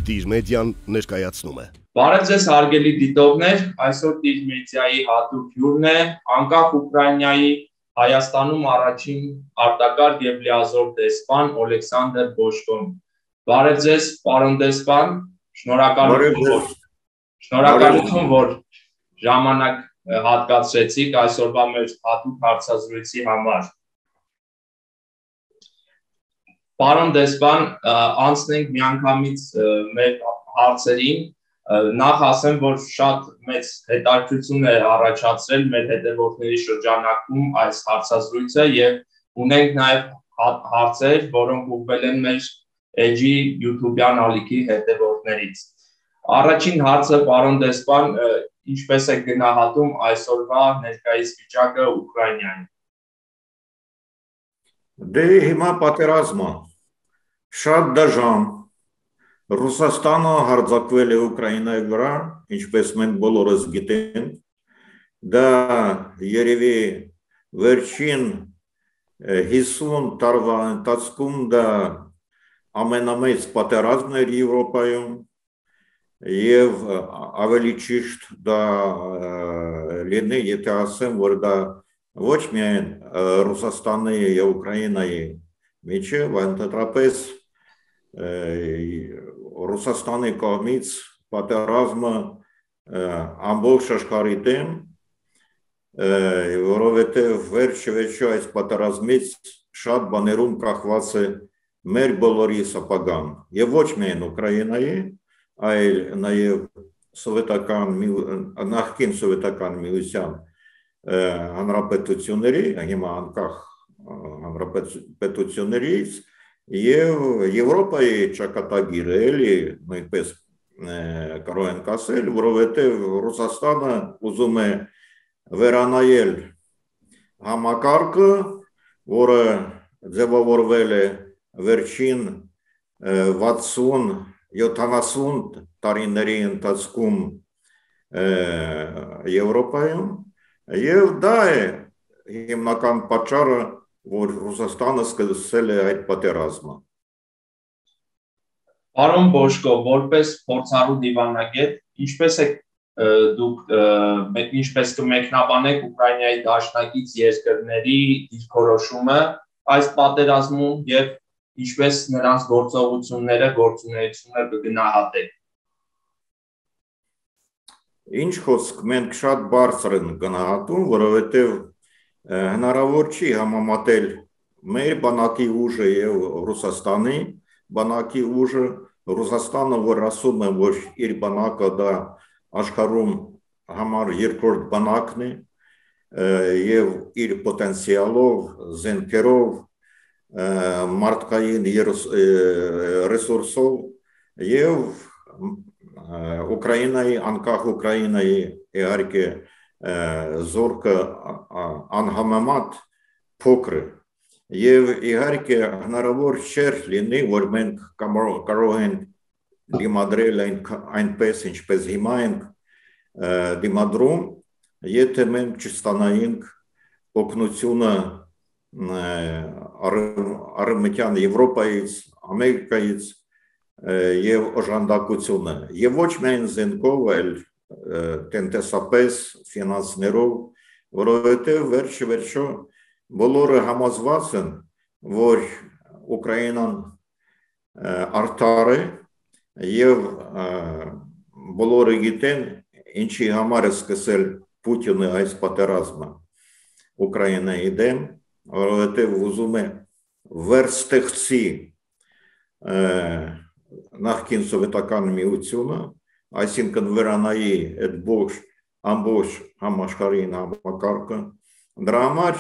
Տիժ մեդիան ներկայացնում է։ Բարև ձեզ հարգելի դիտողներ, այսօր Տիժ մեդիայի հատուկ հյուրն է անկախ Ուկրաինայի Հայաստանում առաջին արտակարգ եւ լիազոր դեսպան Օլեքսանդր Բոշկոն։ Բարև ձեզ, պարոն դեսպան, շնորհակալություն, որ ժամանակ հատկացրեցիք այսօրվա մեր հատուկ հարցազրույցի համար։ Պարոն դեսպան, անցնենք միանգամից մեր հարցերին, նախ ասեմ, որ շատ մեծ հետաքրքրություն է առաջացրել մեր հետևորդների շրջանակում այս հարցազրույցը եւ ունենք նաեւ հարցեր, որոնք ուղղվել են մեր Edge YouTube-յան ալիքի հետևորդներից։ Առաջին հարցը, պարոն դեսպան, ինչպես է գնահատում այսօրվա ներկայիս վիճակը Ուկրաինայում։ Դե հիմա պատերազմ է, շատ դժան, Ռուսաստանը հարձակվել է Ուկրաինայի վրա, ինչպես մենք բոլորս գիտենք, դա երևի վերջին 50 տարվա ընթացքում դա ամենամեծ պատերազմն էր Եվրոպայում եւ ավելի ճիշտ դա լինի, եթե ասեմ, որ դա ոչ միայն Ռուսաստանի եւ Ուկրաինայի միջև, այլ ընդհանրապես Ռուսաստանի կողմից պատերազմը ամբողջ աշխարհի դեմ, որովհետև վերջ-վերջո այս պատերազմից շատ բաներում կախված է մեր բոլորի սապագան, եւ ոչ միայն Ուկրաինայի, այլ նաեւ նախկին սովետական միության հանրապետությունների, հիմա անկախ հանրապետություններից եւ Եվրոպայի ճակատագիրը էլի նույնպես կարող ենք ասել, որովհետեւ Ռուսաստանը ուզում է վերանայել համակարգը, որը ձևավորվել է վերջին 60-70 տարիների ընթացքում Եվրոպայում եւ դա է հիմնական պատճառը, որ Ռուսաստանը սկսել է այդ պատերազմը։ Պարոն Բոշկո, որպես փորձառու դիվանագետ, ինչպես կմեկնաբանեք Ուկրաինայի դաշնակից երկրների դիրքորոշումը այս պատերազմում եւ ինչպես նրանց գործունեությունը կգնահատեք։ Ինչ խոսք, մենք շատ բարձր ենք գնահատում, որովհետեւ հնարավոր չի համեմատել մեր բանակի ուժը եւ Ռուսաստանի բանակի ուժը, Ռուսաստանը որ ասում է, որ իր բանակը դա աշխարհում համար երկրորդ բանակն է եւ իր պոտենցիալով, զենքերով, մարդկային ռեսուրսով եւ Ուկրաինայի, անկախ Ուկրաինայի իհարկե զորքը անհամեմատ փոքր է եւ իհարկե հնարավոր չէր լինի, որ մենք կարող ենք դիմադրել այնպես, ինչպես հիմա ենք դիմադրում, եթե մենք չստանայինք օգնությունը Արևմտյան Եվրոպայից, Ամերիկայից եւ օժանդակությունը եւ ոչ միայն զենքով, այլ տնտեսապես, ֆինանսներով, որովհետեւ վերջ-վերջո բոլորը համոզված են, որ Ուկրաինան արդար է եւ բոլորը գիտեն, ինչի համար է սկսել Պուտինը այս պատերազմը Ուկրաինայի դեմ, որովհետեւ ուզում է վերստեղծի նախկին սովետական միությունը, այսինքն վերանայի այդ ամբողջ համաշխարհային համակարգը, դրա համար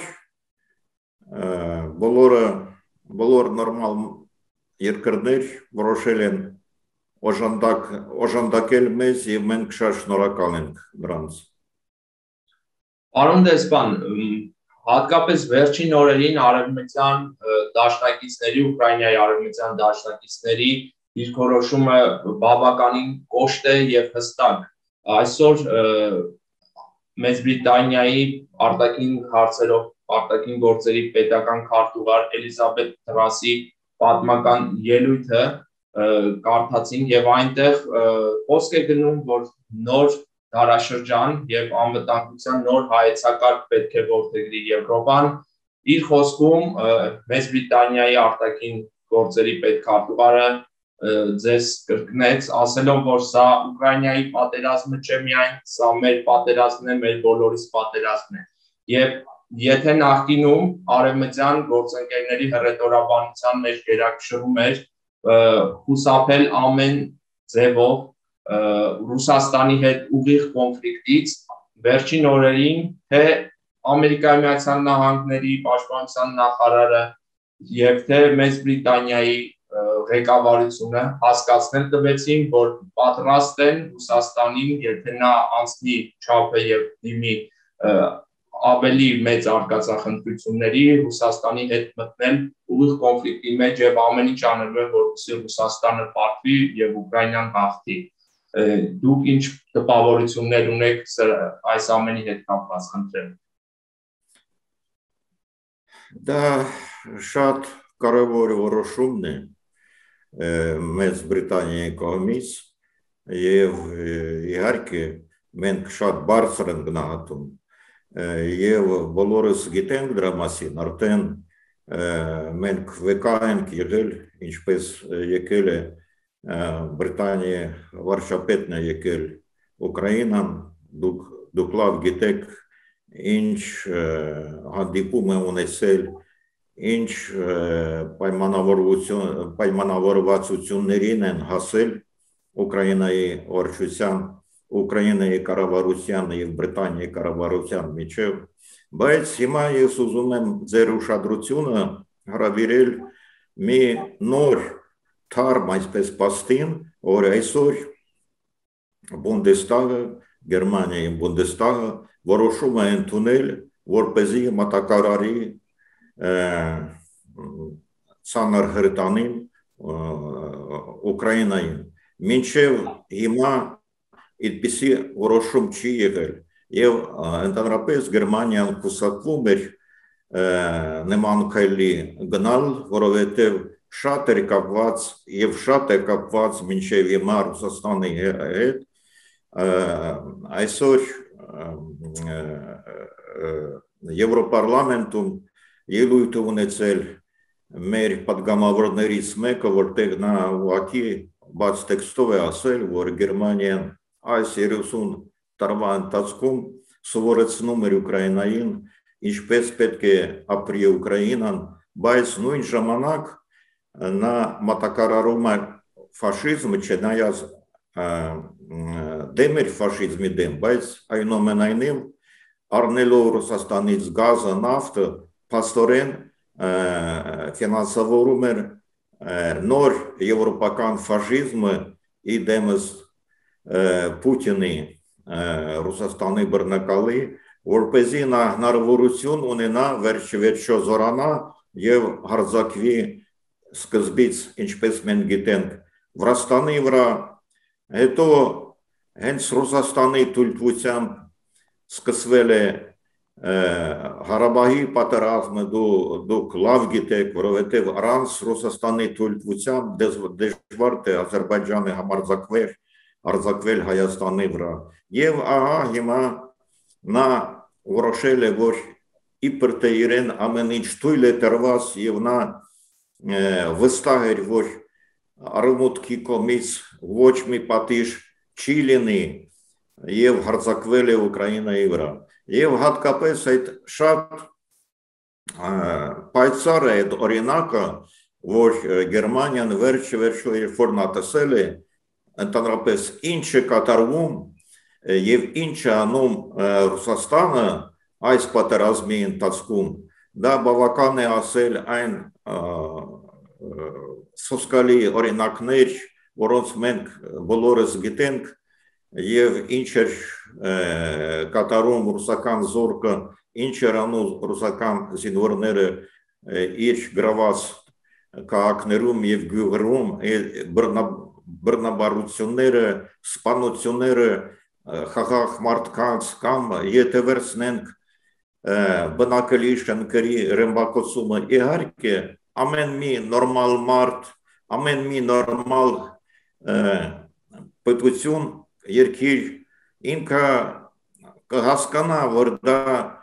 բոլոր նորմալ երկրներ որոշել են օժանդակել մեզ եւ մենք շատ շնորհակալ ենք դրանց։ Պարոն դեսպան, հատկապես վերջին օրերին արևմտյան դաշնակիցների, Ուկրաինայի արևմտյան դաշնակիցների դիրքորոշումը բավականին կոշտ է եւ հստակ։ Այսօր Մեծ Բրիտանիայի արտաքին գործերի պետական քարտուղար Էլիզաբեթ Թրասի պատմական ելույթը կարդացին եւ այնտեղ խոսք է գնում, որ նոր դարաշրջան եւ անվտանգության նոր հայեցակարգ պետք է որդեգրի Եվրոպան։ Իր խոսքում Մեծ Բրիտանիայի արտաքին գործերի պետքարտուղարը ձեզ կրկնեց, ասելով, որ սա Ուկրաինայի պատերազմը չէ միայն, սա մեր պատերազմն է, մեր բոլորիս պատերազմն է։ Եվ եթե նախկինում արևմտյան գործընկերների հռետորաբանության մեջ գերակշռում էր խուսափել ամեն ձևով Ռուսաստանի հետ ուղիղ կոնֆլիկտից, վերջին օրերին թե Ամերիկայի Միացյալ Նահանգների պաշտպանության նախարարը եւ թե Մեծ Բրիտանիայի ղեկավարությունը հասկացնել տվեցին, որ պատրաստ են Ռուսաստանին, եթե նա անցնի չափը եւ դիմի ավելի մեծ արկածախնդրությունների, Ռուսաստանի հետ մտնել ուղիղ կոնֆլիկտի մեջ եւ ամեն ինչ անելու, որպեսզի Ռուսաստանը պարտվի եւ Ուկրաինան հաղթի։ Դուք ինչ տպավորություններ ունեք այս ամենի հետ կապված, խնդրեմ։ Դա շատ կարևոր որոշումն է Մեծ Բրիտանիայի կողմից եւ իհարկե մենք շատ բարձր ենք գնահատում եւ բոլորս գիտենք դրա մասին, արդեն մենք վկա ենք եղել, ինչպես եկել է Բրիտանիայի վարչապետն է եկել Ուկրաինան, դուք լավ գիտեք ինչ հանդիպում է ունեցել, ինչ պայմանավորվածություններին են հասել Ուկրաինայի վարչության, Ուկրաինայի կառավարության եւ Բրիտանիայի կառավարության միջև, բայց հիմա ես ուզում եմ ձեր ուշադրությունը հրավիրել մի նոր թարմ այսպես պաստին, որ այսօր Բունդեստագը, Գերմանիայի Բունդեստագը որոշում է ընդունել, որպեսզի մատակարարի ցաներ հրետանին Ուկրաինային։ Մինչև հիմա այդպիսի որոշում չի եղել եւ ընդհանրապես Գերմանիան կուսակվում էր նման քայլի գնալ, որովհետեւ շատ էր կապված եւ շատ է կապված մինչև հիմա Ռուսաստանի հետ այսօր Եվրոպարլամենտում ելույթ ունեցել մեր պատգամավորներից մեկը, որտեղ նա ուղղակի բաց տեքստով է ասել, որ Գերմանիան այս 30 տարվա ընթացքում սովորեցնում էր Ուկրաինային, ինչպես պետք է ապրի Ուկրաինան, բայց նույն ժամանակ նա մատակարարում է ֆաշիզմը, չնայած դեմ էր ֆաշիզմի դեմ, բայց այնուամենայնիվ առնելով Ռուսաստանից գազը, նավթը, փաստորեն ֆինանսավորում էր նոր եվրոպական ֆաշիզմը իդեմս Պուտինի Ռուսաստանի բռնակալի, որպեսզի նա հնարավորություն ունենա վերջիվերջո զորանա եւ հարձակվի սկզբից, ինչպես մենք գիտենք, Վրաստանի վրա, հետո հենց Ռուսաստանի թույլտվությամբ սկսվել է Հարաբաղի պատերազմը, դուք լավ գիտեք, որովհետև առանց Ռուսաստանի թույլտվությամբ դժվար է Ադրբեջանը հարձակվել Հայաստանի վրա։ Եվ ահա հիմա նա որոշել է, որ իբր թե իրեն ամեն ինչ թույլ է տրված եւ նա վստահ էր, որ Արևմուտքի կողմից ոչ մի պատիժ չի լինի եւ հարձակվել է Ուկրաինայի վրա։ Եվ հատկապես այդ շատ պայծառ է այդ օրինակը, որ Գերմանիան վերջը երբ որ նա տեսել է ընդհանրապես ինչ է կատարվում եւ ինչ է անում Ռուսաստանը այս պատերազմի ընթացքում, դա բավական է ասել այն սոսկալի օրինակներ, որոնց մենք բոլորս գիտենք եւ ինչ էր կատարում ռուսական զորքը, ինչ էր անում ռուսական զինվորները իր գրաված քաղաքներում եւ գյուղերում, բռնաբարությունները, սպանությունները խաղաղ մարդկանց կամ եթե վերցնենք բնակելի շենքերի ռմբակոծումը, իհարկե ամեն մի նորմալ մարդ ամեն մի նորմալ պետություն երկիր ինքը կհասկանա, որ դա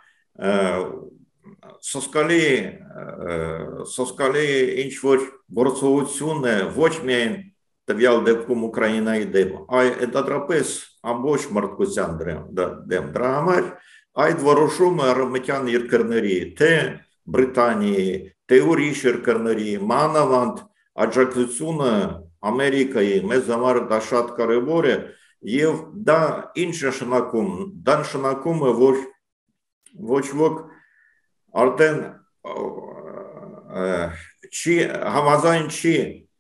սոսկալի ինչ-որ գործողություն է ոչ միայն տվյալ դեպքում Ուկրաինայի դեմ, այլ ընդհանրապես ամբողջ մարդկության դեմ։ Դրա համար այդ որոշումը արևմտյան երկրների, թե Բրիտանիայի, թե ուրիշ երկրների, մանավանդ աջակցությունը Ամերիկայի մեզ համար դա շատ կարևոր է, եւ դա ինչ նշանակում, դա նշանակում է, որ ոչ ոք արդեն համաձայն չի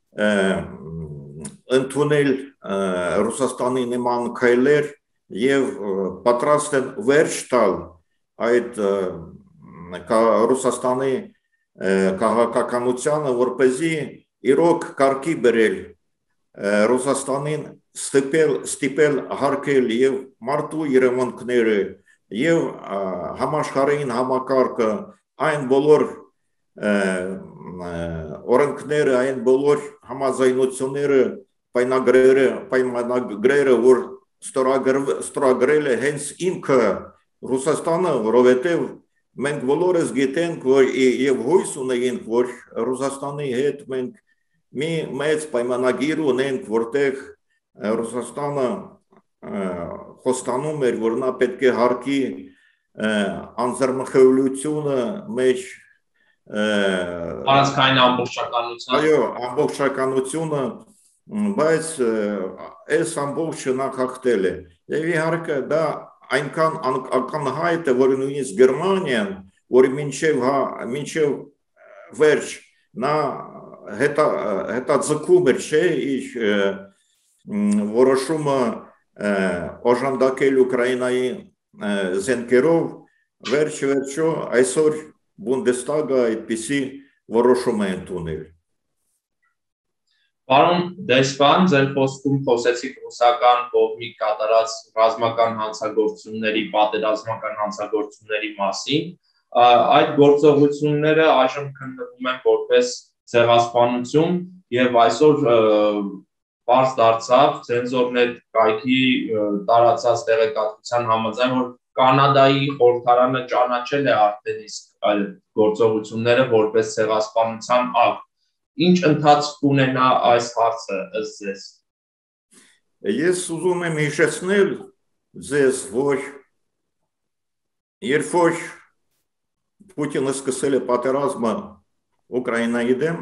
ընդունել Ռուսաստանի նման քայլեր եւ պատրաստ են վերջ տալ այդ Ռուսաստանի քաղաքականությանը, որպեսզի իրոք կարգի բերել Ռուսաստանին ստիպել հարգել եւ մարդու իրավունքները եւ համաշխարհային համակարգը, այն բոլոր օրենքները, այն բոլոր համաձայնությունները, պայմանագրերը, որ ստորագրել է հենց ինքը Ռուսաստանը, որովհետեւ մենք բոլորս գիտենք, որ եւ հույս ունենք, որ Ռուսաստանի հետ մենք մի մեծ պայմանագիր ունենք, որտեղ Ռուսաստանը խոստանում էր, որ նա պետք է հարգի անձեռնխելությունը մեջ առանցքային ամբողջականությունը, այո, ամբողջականությունը, բայց այս ամբողջը նախախտել է եւ իհարկե դա այնքան ակնհայտ է, որ նույնիսկ Գերմանիան, որ մինչև վերջ նա հետաձգում էր, չէ, իր որոշումը օժանդակել Ուկրաինայի զենքերով, վերջո այսօր Բունդեստագը այդպիսի որոշում է ընդունել։ Պարոն դեսպան, ձեր խոսքում խոսեցիք ռուսական կողմի կատարած ռազմական հանցագործությունների, պատերազմական հանցագործությունների մասին։ Այդ գործողությունները այժմ քննվում են որպես ցեղասպանություն եւ այսօր պարզ դարձավ Ցենզորնետ կայքի տարածած տեղեկատվության համաձայն, որ Կանադայի խորհրդարանը ճանաչել է արդեն իսկ այդ գործողությունները որպես ցեղասպանության ակտ։ Ինչ ընթացք ունենա այս հարցը ըստ ձեզ։ Ես ուզում եմ հիշեցնել ձեզ, որ երբ որ Պուտինը սկսել է պատերազմը Ուկրաինայի դեմ,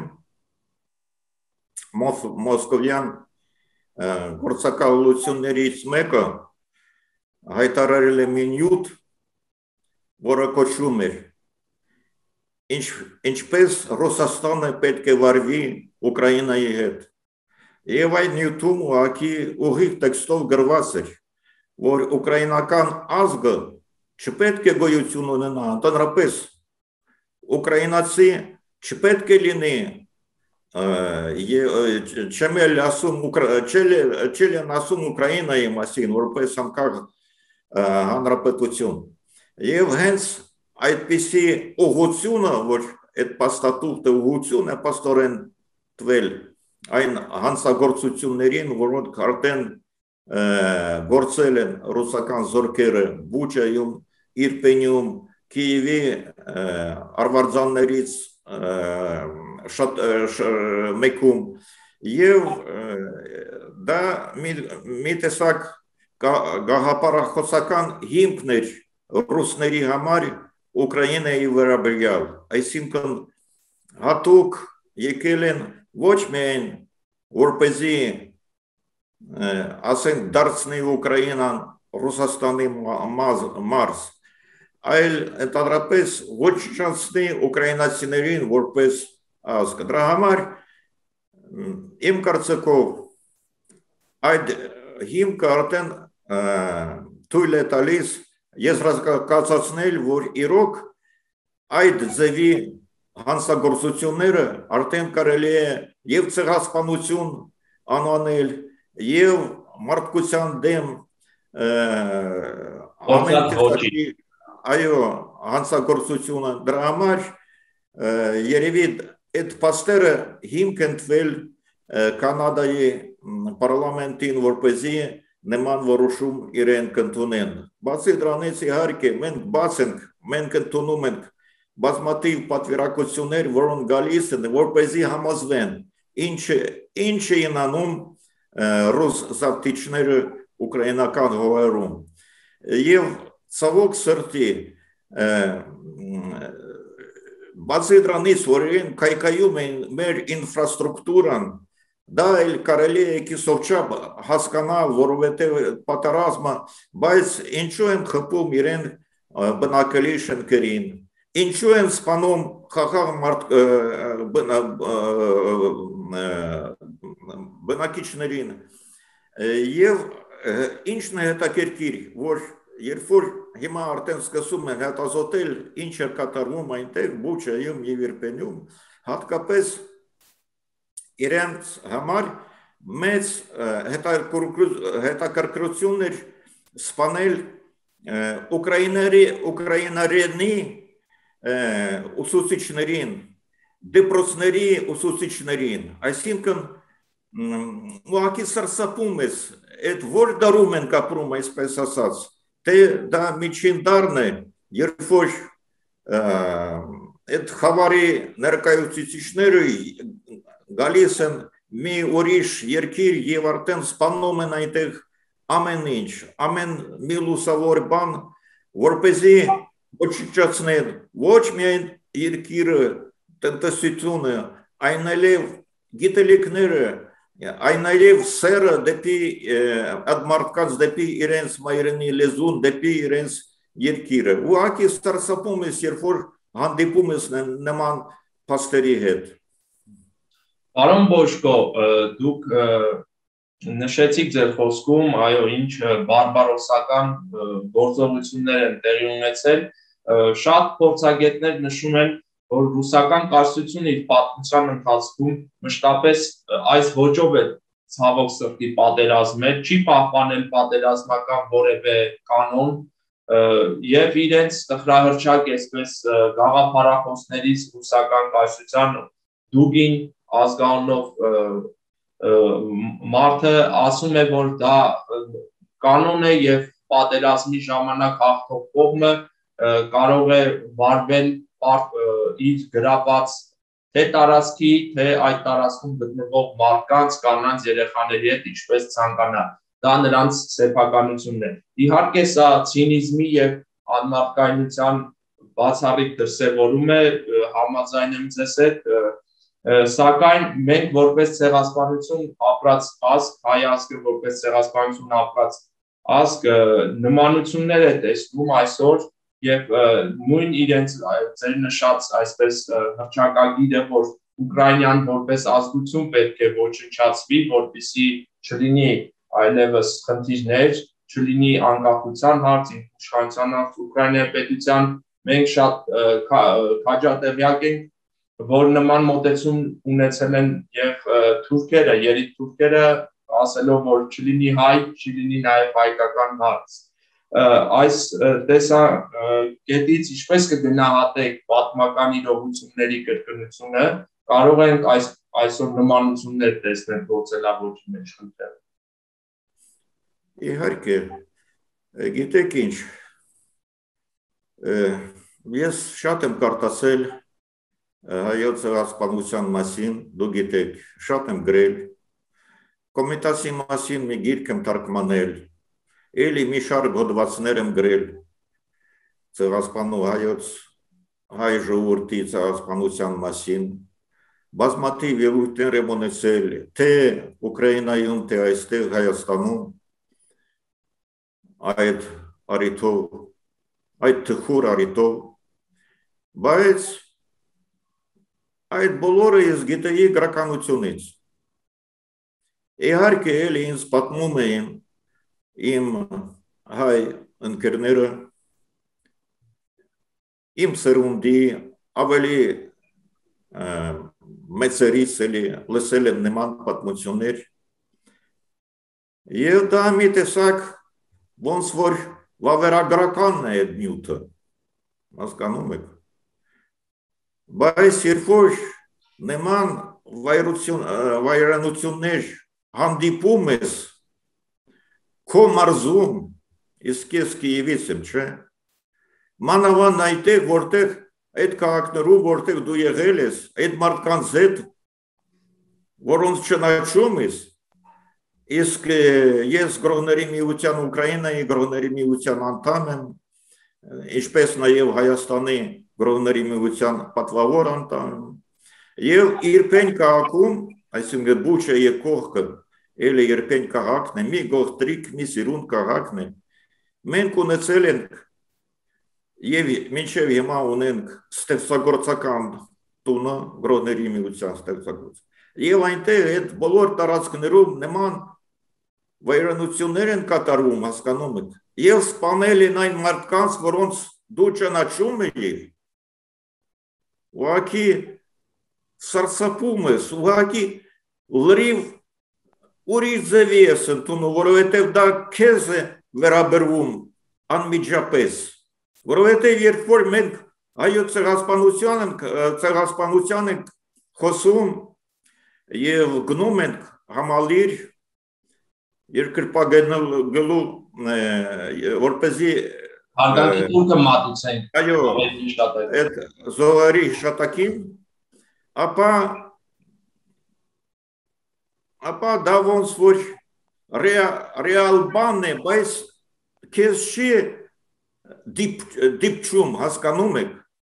մոսկովյան գործակալություններից մեկը հայտարարել է մի նյութ, որը կոչվում էր ինչպես Ռուսաստանը պետք է վարվի Ուկրաինայի հետ։ Եվ այդ նյութում ուղիղ տեքստով գրված էր, որ ուկրաինական ազգը չպետք է գոյություն ունենա, ընդհանրապես ուկրաինացի չպետք է լինի, չեն ասում Ուկրաինայի մասին, որպես անկախ հանրապետություն։ Եվ հենց այդպիսի ուղղությունը, որ այդ փաստաթուղթը ուղղություն է փաստորեն տվել այն հանցագործություններին, որոնք արդեն գործել են ռուսական զորքերը Բուչայում, Իրպենիում, Կիևի արվարձաններից մեկում եւ դա մի տեսակ գաղափարախոսական հիմքն էր ռուսների համար Ուկրաինայի վերաբերյալ, այսինքն հատուկ եկել են ոչ միայն որպեսզի ասենք դարձնի Ուկրաինան Ռուսաստանի մարզ, այլ ընդհանրապես ոչնչացնի ուկրաինացիներին որպես ազգ։ Դրա համար իմ կարծիքով այդ հիմքը արդեն թույլ է տալիս եզրակացնել, որ իրոք այդ ձևի հանցագործությունները արդեն կարելի է եւ ցեղասպանություն անանել եւ մարդկության դեմ այո հանցագործությունը։ Դրա համար երևի այդ փաստերը հիմք են տվել Կանադայի պարլամենտին որպեսզի նման որոշում իրեն կընդունեն։ Բացի դրանից իհարկե մենք ընդունում ենք բազմաթիվ պատվիրակություններ, որոնք գալիս են որպեսզի համոզվեն ինչ են անում ռուս զավթիչները ուկրաինական հողերում։ Եվ ցավոք սրտի բացի դրանից, որ իրեն կայքայում են մեր ինֆրաստրուկտուրան, դա էլ կարելի է կիսովչափ հասկանալ, որովհետև պատերազմը, բայց ինչու են խփում իրեն բնակելի շենքերին, ինչու են սպանում խաղաղ բնակիչներին, եւ ինչն է հետաքրքիր, որ երբ որ հիմա արդեն սկսում են հետազոտել ինչ է կատարվում այնտեղ Բուչայում եւ Իրպենում, հատկապես իրենց համար մեծ հետաքրքրություն էր սպանել ուկրաինարենի ուսուցիչներին, դպրոցների ուսուցիչներին, այսինքն ուղղակի սարսափում ես, այդ որ դարում են կապրում, այսպես ասած, թե դա միջին դարն է, երբ որ այդ խավարի ներկայացուցիչները գալիս են մի ուրիշ երկիր եւ արդեն սպանում են այնտեղ ամեն ինչ, ամեն մի լուսավոր բան, որպեսզի ոչնչացնեն ոչ միայն երկիրը, տնտեսությունը, այնալեւ գիտելիքները, այնալեւ սերը դեպի այդ մարդկանց դեպի իրենց մայրենի լեզուն, դեպի իրենց երկիրը։ Ուղղակի սարսափում ես, երբ որ հանդիպում ես նման փաստերի հետ։ Պարոն Բոշկո, դուք նշեցիք ձեր խոսքում, այո, ինչ բարբարոսական գործողություններ են տեղի ունեցել, շատ փորձագետներ նշում են, որ ռուսական կայսրությունը իր պատմության ընթացքում մշտապես այս ոճով է ցավոք սրտի պատերազմել, չի պահպանել պատերազմական որևէ կանոն եւ իրենց տխրահրճակ այսպես գաղափարախոսներից ռուսական կայսրության Դուգին ազգանունով մարդը ասում է, որ դա կանոն է եւ պատերազմի ժամանակ հաղթող կողմը կարող է վարվել իր գրաված թե տարածքի, թե այդ տարածքում գտնվող մարդկանց, կանանց, երեխաների հետ ինչպես ցանկանա։ Դա նրանց սեփականությունն է։ Իհարկե սա ցինիզմի եւ անմարդկայնության բացառիկ դրսևորում է, համաձայն եմ ձեզ հետ, սակայն մենք որպես ցեղասպանություն ապրած ազգ, հայ ազգը որպես ցեղասպանություն ապրած ազգ նմանություններ է տեսնում այսօր եւ նույն իրենց ձեր նշած այսպես հռչակագիրը, որ Ուկրաինան որպես ազգություն պետք է ոչնչացվի, որպեսզի չլինի այլևս խնդիրներ, չլինի անկախության հարց, ինքնիշխանության հարց Ուկրաինայի պետության, մենք շատ քաջատեղյակ ենք, որ նման մոտեցում ունեցել են եւ թուրքերը, երեք թուրքերը, ասելով, որ չլինի հայ, չլինի նաեւ հայկական հարց։ Այս տեսակետից ինչպես կգնահատեք պատմական իրողությունների կրկնությունը, կարող ենք այսօր նմանություններ տեսնել գործելավոճի մեջ, խնդրեմ։ Իհարկե, գիտեք ինչ, ես շատ եմ կարտասել հայոց ցեղասպանության մասին, դու գիտեք, շատ եմ գրել, Կոմիտասի մասին մի գիրք եմ թարգմանել, էլի մի շարք հոդվածներ եմ գրել ցեղասպանու հայ ժողովրդի ցեղասպանության մասին, բազմաթիվ ելույթներ եմ ունեցել թե Ուկրաինայում, թե այստեղ Հայաստանում, այդ թխուր առիթով, բայց այդ բոլորը ես գիտեի գրականությունից։ Իհարկե էլի ինձ պատմում էին իմ հայ ընկերները, իմ սերունդի ավելի մեծերից էլի լսել եմ նման պատմություններ եւ դա մի տեսակ ոնց որ վավերագրականն է այդ նյութը, հասկանում եք, բայց երբ որ նման վայրանություններ հանդիպում ես քո մարզում, իսկ ես Կիևից եմ, չէ։ Մանավանդ այդտեղ, որտեղ այդ քաղաքներում, որտեղ դու եղել ես, այդ մարդկանց հետ, որոնց չնայում ես, իսկ ես Գրողների միության Ուկրաինայի Գրողների միության անդամ եմ, ինչպես նաև Հայաստանի Գրողների միության պատվավոր անդամ եմ, եւ Իրպեն քաղաքում, այսինքն Բուչա եւ Կողքը, էլի Իրպեն քաղաքն է, մի գողտրիկ, մի սիրուն քաղաքն է, մենք ունեցել ենք եւ մինչեւ հիմա ունենք ստեղծագործական տունը Գրողների միության ստեղծագործ եւ այնտեղ այդ բոլոր տարածքներում նման վայրանություններ են կատարվում, հասկանում եք, եւ սպանել են այն մարդկանց, որոնց դու ճանաչում ես, ուղղակի սարսափում ես, ուղղակի լրիվ ուրիշ ձևի ես ընդունում, որովհետեւ դա քեզ է վերաբերվում անմիջապես, որովհետեւ երբ որ մենք հայոց ցեղասպանության ենք խոսում եւ գնում ենք համալիր երկրպագելու որպեսզի հարգանքի տուրքը մատուցենք այո այդ զոհերի հիշատակին ապա դա ոնց որ ռեալ բան է, բայց քեզ չի դիպչում, հասկանում եք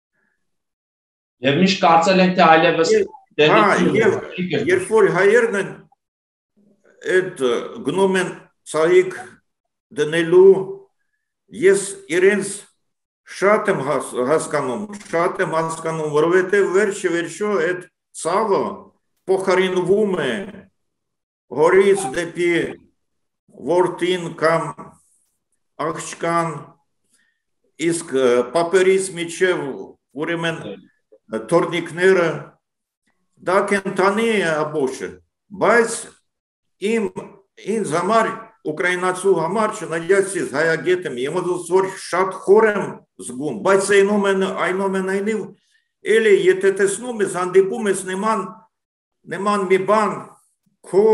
եւ միշտ կարծել ենք թե այլևս երբ որ հայերն են այդ գնում են ցայիկ դնելու ես իրենց շատ եմ հասկանում, որովհետև վերջը այդ ցավը փոխարինվում է հորից դեպի որդին կամ աղջկան, իսկ պապերից միջև ուրեմն թորնիկները դա կենթանի է ամբողջը, բայց ինձ համար, ուկրաինացու համար, չնայած ես հայագետ եմ, իմացած որ շատ խոր եմ զգում, բայց այնուամենայնիվ, էլի եթե տեսնում ես, հանդիպում ես նման մի բան քո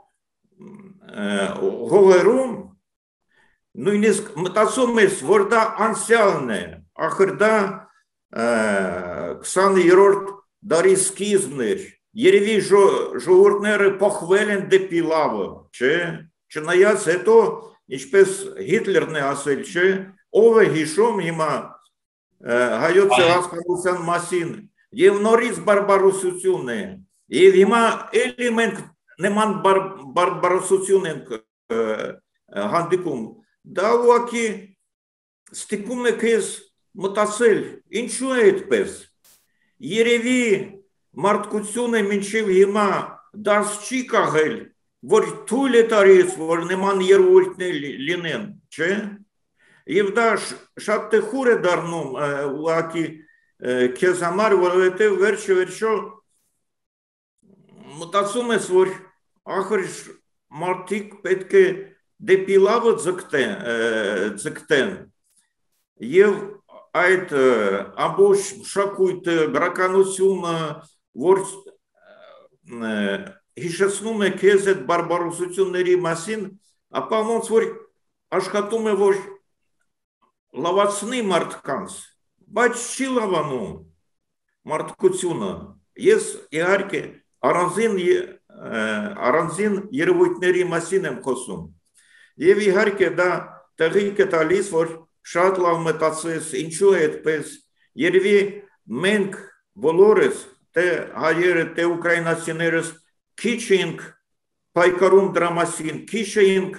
հողերում, նույնիսկ մտածում ես, որ դա անցյալն է, ախր դա 20-րդ դարի սկիզբն էր, երևի ժողովուրդները փոխվել են դեպի լավը, չէ, չնայած հետո, ինչպես Հիտլերն է ասել, չէ, ով է հիշում հիմա հայոց ցեղասպանության մասին, եւ նորից բարբարոսություն է, եւ հիմա էլի մենք նման բարբարոսություն ենք հանդիպում, դա ուղղակի ստիպում է քեզ մտածել, ինչու է այդպես, երևի մարդկությունը մինչև հիմա դարձ չի կաղել, որ թույլ է տալիս, որ նման երևույթներ լինեն, չէ, եւ դա շատ տխուր է դառնում ուղղակի քեզ համար, որովհետեւ վերջը մտածում ես, որ ախր մարդիկ պետք է դեպի լավը ձգտեն եւ այդ ամբողջ մշակույթը, գրականությունը, որ հիշեցնում է քեզ այդ բարբարոսությունների մասին, ապա ոնց որ աշխատում է, որ լավացնի մարդկանց, բայց չի լավանում մարդկությունը, ես իհարկե առանձին երևույթների մասին եմ խոսում եւ իհարկե դա տեղիք է տալիս, որ շատ լավ մտածես, ինչու է այդպես, երևի մենք բոլորս, թե հայերը, թե ուկրաինացիներս քիչ ենք պայքարում դրա մասին, քիչ ենք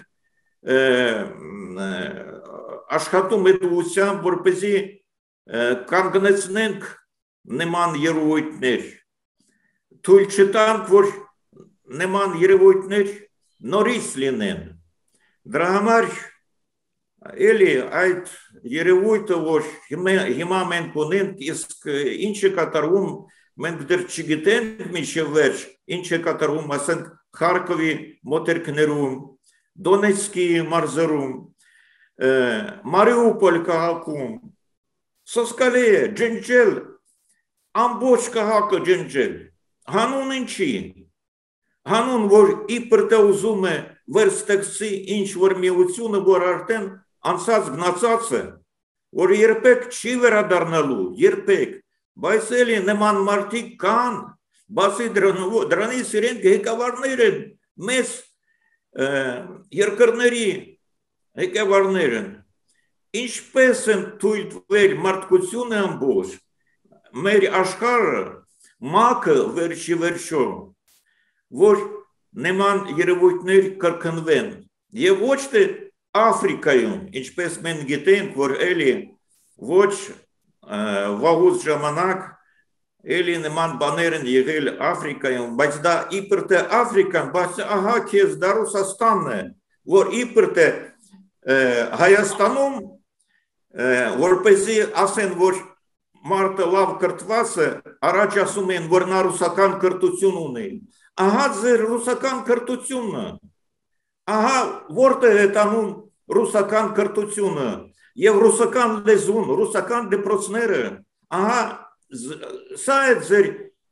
աշխատում այդ ուղղությամբ, որպեսզի կանգնեցնենք նման երևույթներ, թույլ չտանք, որ նման երևույթներ նորից լինեն, դրա համար էլի այդ երևույթը, որ հիմա մենք ունենք, իսկ ինչ է կատարվում, մենք դեռ չգիտենք մինչև վերջ, ինչ է կատարվում, ասենք Խարկովի մոտերքներում, Դոնեցկի մարզերում, Մարիուպոլ քաղաքում, սոսկալի է ջնջել, ամբողջ քաղաքը ջնջել, Հանուն ինչի։ Հանուն, որ իբր թե ուզում է վերստեղծի ինչ-որ միությունը, որ արդեն անցած գնացած է, որ երբեք չի վերադառնալու, երբեք, բայց էլի նման մարդիկ կան, բացի դրանից իրենք ղեկավարներ են, մեծ երկրների ղեկավարներ են, ինչպես են թույլ տվել մարդկությունը ամբողջ, մեր աշխարհը, մակը վերջի վերջո, որ նման երևույթներ կրկնվեն, եւ ոչ թե Աֆրիկայում, ինչպես մենք գիտենք, որ էլի ոչ վաղուց ժամանակ էլի նման բաներ են եղել Աֆրիկայում, բայց դա իբր թե Աֆրիկան, բայց ահա քեզ դա Ռուսաստանն է, որ իբր թե Հայաստանում, որպեսզի ասեն, որ մարդը լավ կրթված է, առաջ ասում են, որ նա ռուսական կրթություն ունի, ահա ձեր ռուսական կրթությունը, ահա որտեղ է տանում ռուսական կրթությունը եւ ռուսական լեզուն, ռուսական դպրոցները, ահա սա է ձեր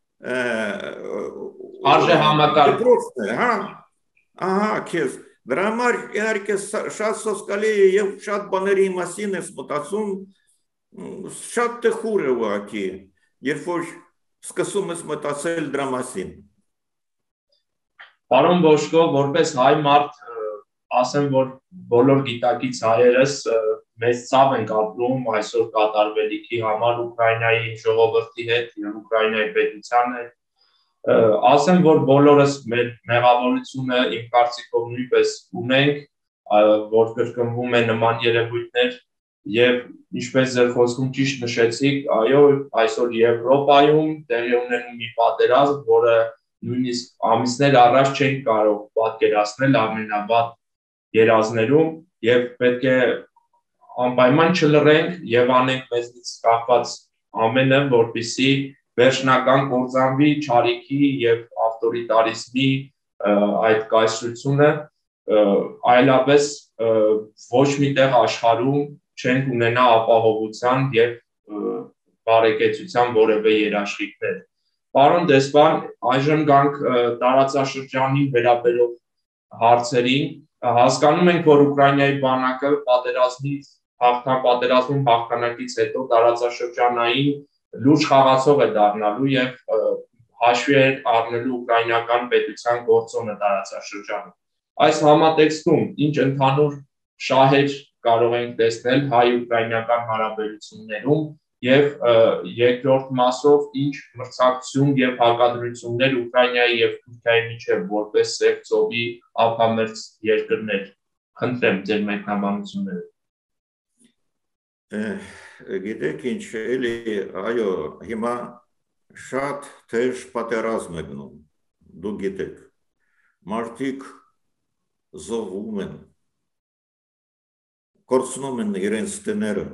արժե համակարգը, հա, ահա քեզ դրա համար իհարկե շատ սոսկալի է եւ շատ բաների մասին ես մտածում, շատ տխուր է ուղղակի, երբ որ սկսում ես մտածել դրա մասին։ Պարոն Բոշկո, որպես հայ մարդ, ասեմ, որ բոլոր գիտակից հայերս մեծ ցավ ենք ապրում այսօր կատարվելիքի համար Ուկրաինայի ժողովրդի հետ եւ Ուկրաինայի պետության հետ։ Ասեմ, որ բոլորս մեր մեղավորությունը իմ կարծիքով նույնպես ունենք, որ կրկնվում են նման երևույթներ եւ ինչպես ձեր խոսքում ճիշտ նշեցիք, այո, այսօր Եվրոպայում տեղի ունենում մի պատերազմ, որը նույնիսկ ամիսներ առաջ չենք կարող պատկերացնել ամենավատ երազներում եւ պետք է անպայման չլռենք եւ անենք մեզնից կախված ամենը, որպեսզի վերջնական կործանվի չարիքի եւ ավտորիտարիզմի այդ կայսրությունը, այլապես ոչ միտեղ աշխարհում չենք ունենա ապահովության եւ բարեկեցության որևէ երաշխիքներ։ Պարոն դեսպան, այժմ գանք տարածաշրջանին վերաբերող հարցերին, հասկանում ենք, որ Ուկրաինայի բանակը պատերազմում հաղթանակից հետո տարածաշրջանային լուրջ խաղացող է դառնալու եւ հաշվի է առնելու ուկրաինական պետության գործոնը տարածաշրջանում։ Այս համատեքստում ինչ ընդհանուր շահեր կարող ենք տեսնել հայ-ուկրաինական հարաբերություններում եւ երկրորդ մասով ինչ մրցակցություն եւ հակադրություններ Ուկրաինայի եւ Թուրքիայի միջեւ որպես Սև ծովի ափամերձ երկրներ։ Խնդրեմ ձեր մեկնաբանությունները։ Գիտեք ինչ, էլի, այո, հիմա շատ թեժ պատերազմ է գնում, դուք գիտեք, մարդիկ զոհվում են, կորցնում են իրենց տները,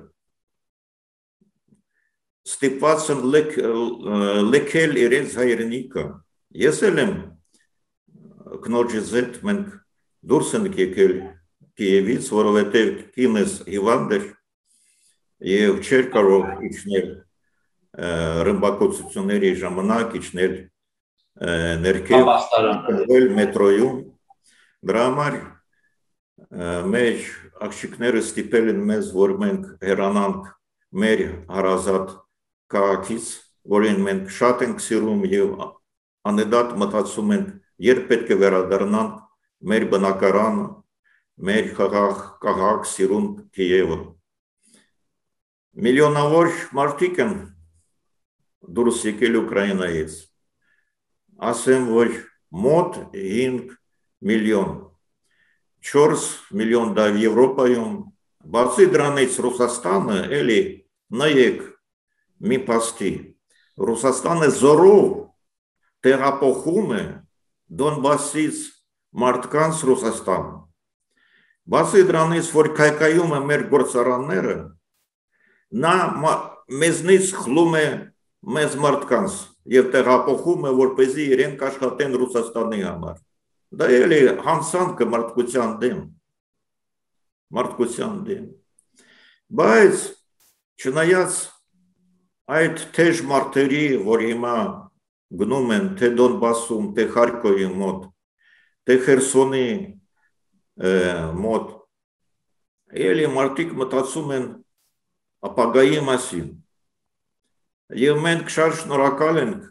ստիպված են լքել իրենց հայրենիքը։ Ես էլ եմ կնոջից հետ մենք դուրս ենք եկել Կիևից, որովհետև կինս հիվանդ էր եւ չէր կարող իջնել ռմբակոծությունների ժամանակ իջնել ներքև մետրոյում։ Դրա համար մեր աղջիկները ստիպել են մեզ, որ մենք հեռանանք մեր հարազատ քաղաքից, որին մենք շատ ենք սիրում եւ անընդհատ մտածում ենք, երբ պետք է վերադառնանք մեր բնակարան, մեր քաղաք սիրուն Կիևը։ Միլիոնավոր մարդիկ են դուրս եկել Ուկրաինայից։ Ասեմ, որ մոտ 5 միլիոն, 4 միլիոն դա Եվրոպայում, բացի դրանից Ռուսաստանը էլի նայեք մի փաստի, Ռուսաստանը զորով տեղափոխում է Դոնբասից մարդկանց Ռուսաստան։ Բացի դրանից, որ կայկայում է մեր գործարանները, նա մեզնից խլում է մեզ մարդկանց եւ տեղափոխում է, որպեսզի իրենք աշխատեն Ռուսաստանի համար։ Դա էլի հանցանք մարդկության դեմ։ Բայց չնայած այդ թեժ մարտերի, որ հիմա գնում են թե Դոնբասում, թե Խարկովի մոտ, թե Խերսոնի մոտ, էլի մարդիկ մտածում են ապագայի մասին։ Եվ մենք շատ շնորհակալ ենք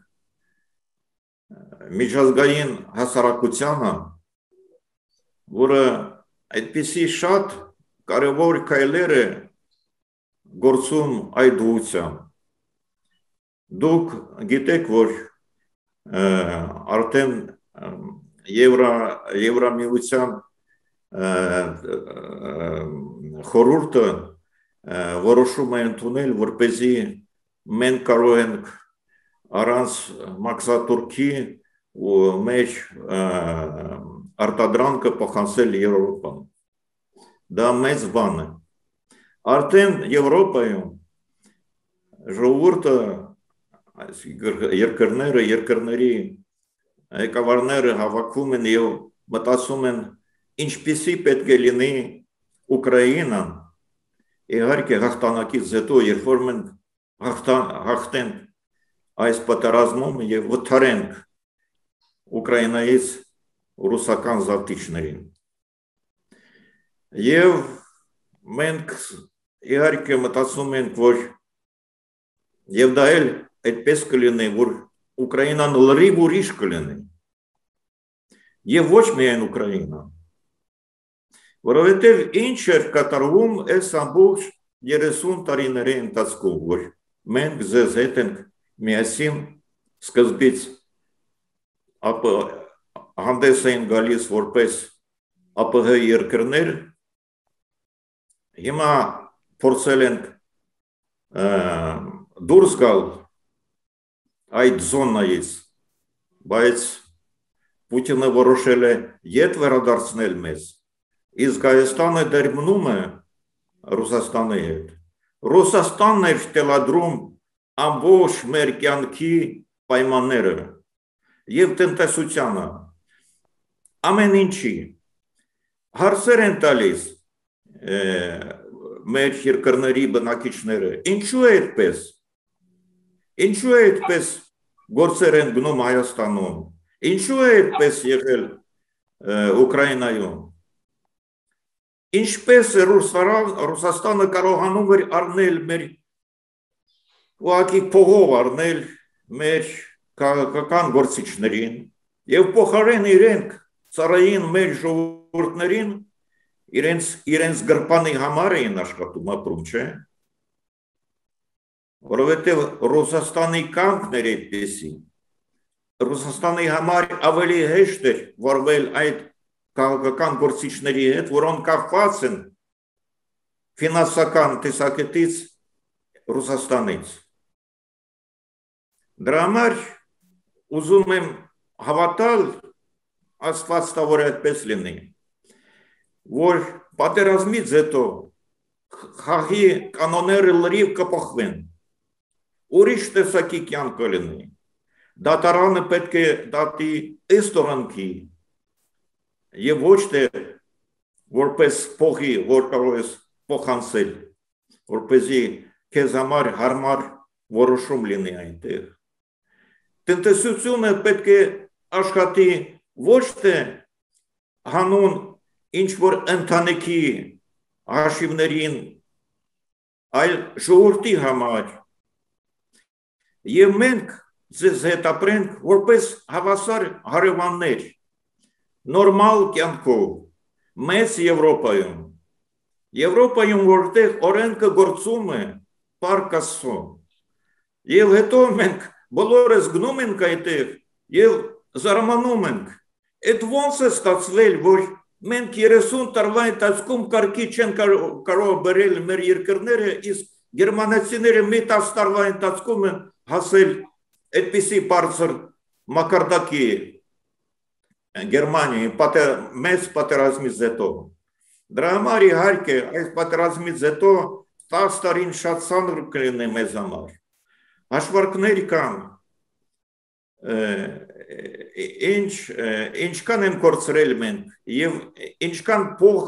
միջազգային հասարակությանը, որը այդպիսի շատ կարևոր քայլեր է գործում այդ ուղղությամբ։ Դուք գիտեք, որ արդեն Եվրամիության խորհուրդը որոշում է ընդունել, որպեսզի մենք կարող ենք առանց մաքսատուրքի ու մեր արտադրանքը փոխանցել Եվրոպան։ Դա մեծ բան է։ Արդեն Եվրոպայում ժողովուրդը, երկրների ղեկավարները հավաքվում են եւ մտածում են ինչպիսի պետք է լինի Ուկրաինան, իհարկե հաղթանակից հետո, երբ որ մենք հաղթենք այս պատերազմում եւ վթարենք Ուկրաինայից ռուսական զավթիչներին։ Եվ մենք իհարկե մտածում ենք, որ եւ դա էլ այդպես կլինի, որ Ուկրաինան լրիվ ուրիշ կլինի։ Եվ ոչ միայն Ուկրաինան, որովհետեւ ինչ էր կատարվում այս ամբողջ 30 տարիների ընթացքում, որ մենք ձեզ հետ ենք միասին սկզբից հանդես էին գալիս որպես ԱՊՀ երկրներ, հիմա փորձել ենք դուրս գալ այդ զոնայից, բայց Պուտինը որոշել է ետ վերադարձնել մեզ, իսկ Հայաստանը դեռ մնում է Ռուսաստանի հետ։ Ռուսաստանն էր տելադրում ամբողջ մեր կյանքի պայմանները եւ տնտեսությանը, ամեն ինչի հարցեր են տալիս մեր երկրների բնակիչները, ինչու է այդպես, ինչու է այդպես գործեր են գնում Հայաստանում, ինչու է այդպես եղել Ուկրաինայում, ինչպես է Ռուսաստանը կարողանում էր առնել մեր ուղղակի փողով առնել մեր քաղաքական գործիչներին եւ փոխարեն իրենք ծառային մեր ժողովուրդներին իրենց գրպանի համար էին աշխատում, ապրում, չէ՞։ Որովհետեւ Ռուսաստանի կամքն էր այդպեսի։ Ռուսաստանի համար ավելի հեշտ էր որվել այդ քաղաքական գործիչների հետ, որոնք կապված են ֆինանսական տեսակետից Ռուսաստանից։ Դրա համար ուզում եմ հավատալ, Աստված տա որ այդպես լինի, որ պատերազմից հետո խաղի կանոնները լրիվ կփոխվեն, ուրիշ տեսակի կյանք կլինի, դատարանը պետք է դատի ըստ օրենքի եւ ոչ թե որպես փողի, որ կարող ես փոխանցել, որպեսզի քեզ համար հարմար որոշում լինի այնտեղ։ Տնտեսությունը պետք է աշխատի ոչ թե հանուն ինչ որ ընտանիքի հաշիվներին, այլ ժողովրդի համար։ Եվ մենք ձեզ հետ ապրենք որպես հավասար հարևաններ, նորմալ կյանքով, մեծ Եվրոպայում, որտեղ օրենքը գործում է Փառք Աստծո։ Եվ հետո մենք բոլորս գնում ենք այդտեղ եւ զարմանում ենք, այդ ոնց է ստացվել, որ մենք 30 տարվա ընթացքում կարգի չեն կարող բերել մեր երկրները, իսկ գերմանացիները մի 10 տարվա ընթացքում են հասել այդպիսի բարձր մակարդակի Գերմանիայի մեծ պատերազմից հետո։ Դրա համար իհարկե այս պատերազմից հետո 10 տարին շատ ծանր կլինի մեզ համար։ Հաշվարկներ կան, ինչքան են կորցրել մենք եւ ինչքան փող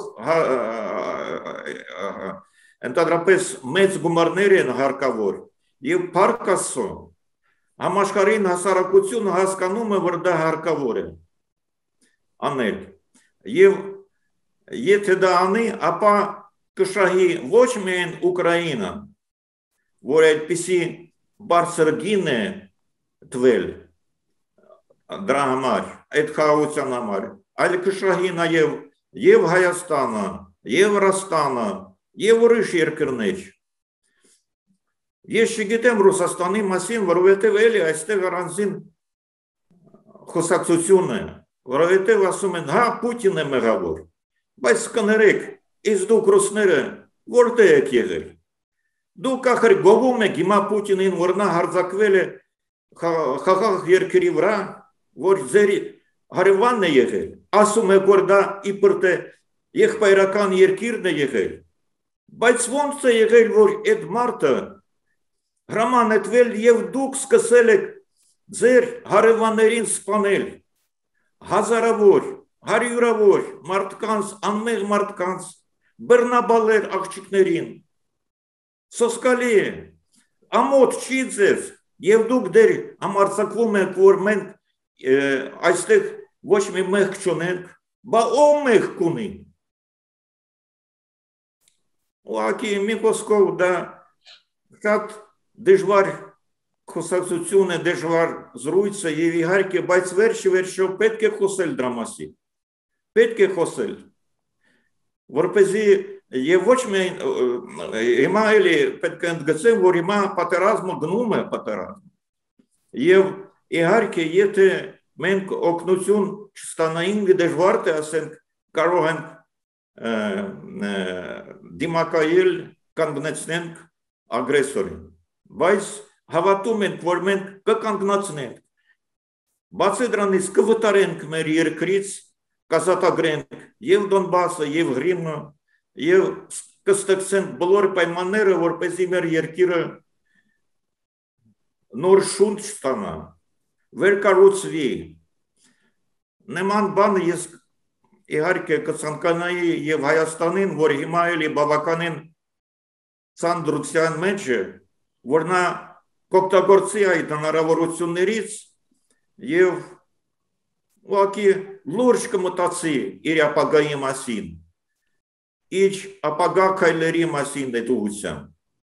ընդհանրապես մեծ գումարներ են հարկավոր եւ Փառք Աստծո Համաշխարհային հասարակությունը հասկանում է, որ դա հարկավոր է անել։ Եվ եթե դա անի, ապա կշահի ոչ միայն Ուկրաինան, որ այդպիսի բարձր գին է տվել դրա համար, այդ խաղաղության համար, այլ կշահի նաև եւ Հայաստանը, եւ Ռուսաստանը, եւ ուրիշ երկրներ։ Ես չգիտեմ Ռուսաստանի մասին, որովհետև էլի այստեղ առանձին խոսակցություն է, որովհետև ասում են, հա, Պուտին է մեղավոր, բայց կներեք, իսկ դուք ռուսները որտե եք եղել։ Դուք ախր գովում եք հիմա Պուտինին, որ նա հարձակվել է խաղաղ երկրի վրա, որ ձեր հարևանն է եղել, ասում եք, որ դա իբր թե եղբայրական երկիրն է եղել, բայց ոնց է եղել, որ այդ մարդը հրամանատվել եւ դուք սկսել եք ձեր հարևաններին սպանել, հազարավոր, հարյուրավոր մարդկանց, անմեղ մարդկանց, բռնաբալել աղջիկներին, սոսկալի է, ամոթ չի ձեզ, եւ դուք դեր համարձակվում եք, որ մենք այստեղ ոչ մի մեղք չունենք, բա ով մեղք ունի։ Ուղղակի մի խոսքով դա շատ դժվար խոսակցություն է, դժվար զրույց է եւ իհարկե, բայց վերջը պետք է խոսել դրա մասին։ Պետք է խոսել, որպեսզի եւ ոչ միայն հիմա էլի պետք է ընդգծեմ, որ հիմա պատերազմը գնում է պատերազմ։ Եվ իհարկե, եթե մենք օգնություն չստանայինք, դժվար է ասենք, կարող ենք դիմակայել, կանգնեցնենք ագրեսորին, բայց հավատում ենք, որ մենք կկանգնացնենք, բացի դրանից կվտարենք մեր երկրից, կազատագրենք եւ Դոնբասը, եւ Ղրիմը, եւ կստեղծենք բոլոր պայմանները, որպեսզի մեր երկիրը նոր շունչ ստանա, վերկառուցվի։ Նման բանը ես իհարկե կցանկանայի եւ Հայաստանին, որ հիմա էլի բավականին ցանդրության մեջ է, որ նա կօգտագործի այդ հնարավորություններից եւ ուղղակի լուրջ կմտածի իր ապագայի մասին, իր ապագա քայլերի մասին այդ ուղղությամբ։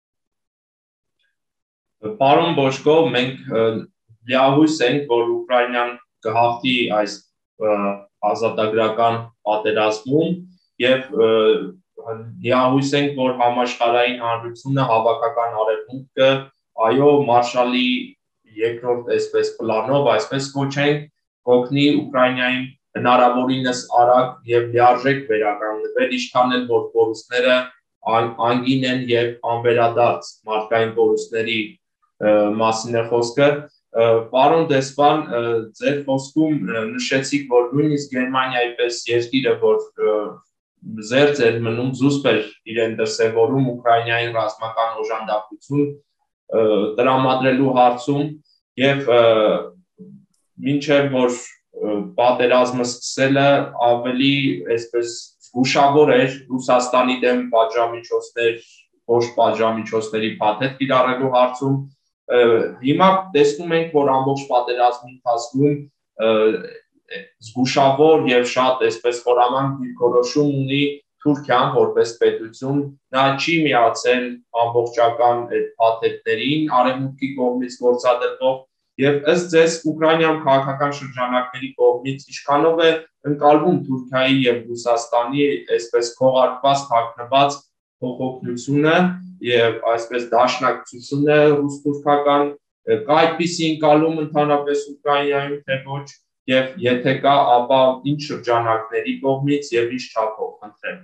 Պարոն Բոշկով, մենք լիահույս ենք, որ Ուկրաինան կհաղթի այս ազատագրական պատերազմում եւ լիահույս ենք, որ համաշխարհային հանրությունը, հավաքական արևմուտքը, այո, Մարշալի երկրորդ այսպես պլանով, այսպես կոչենք, օգնի Ուկրաինային հնարավորինս արագ եւ լիարժեք վերականգնվել, ինչքան էլ որ կորուստները անգին են եւ անվերադարձ մարդկային կորուստների մասին է խոսքը։ Պարոն դեսպան, ձեր խոսքում նշեցիք, որ նույնիսկ Գերմանիայի պես երկիրը, որ զերծ էր մնում, զուսպ էր իրեն դրսևորում Ուկրաինային ռազմական օժանդակություն տրամադրելու հարցում եւ մինչեւ որ պատերազմը սկսելը ավելի այսպես զգուշավոր էր Ռուսաստանի դեմ պատժամիջոցներ, ոչ պատժամիջոցների փաթեթ կիրառելու հարցում։ Հիմա տեսնում ենք, որ ամբողջ պատերազմի ընթացքում զգուշավոր եւ շատ այսպես խորամանկ դիրքորոշում ունի Թուրքիան որպես պետություն, նա չի միացել ամբողջական այդ փաթեթներին արևմուտքի կողմից գործադրվող եւ ըստ ձեզ Ուկրաինայում քաղաքական շրջանակների կողմից ինչքանով է ընկալվում Թուրքիայի եւ Ռուսաստանի այսպես քողարկված թաքնված փոխօգնությունը եւ այսպես դաշնակցությունը ռուս-թուրքական, կա այդպիսի ընկալում ընդհանրապես Ուկրաինայում թե ոչ եւ եթե կա, ապա ինչ շրջանակների կողմից եւ ինչ չափով, խնդրեմ։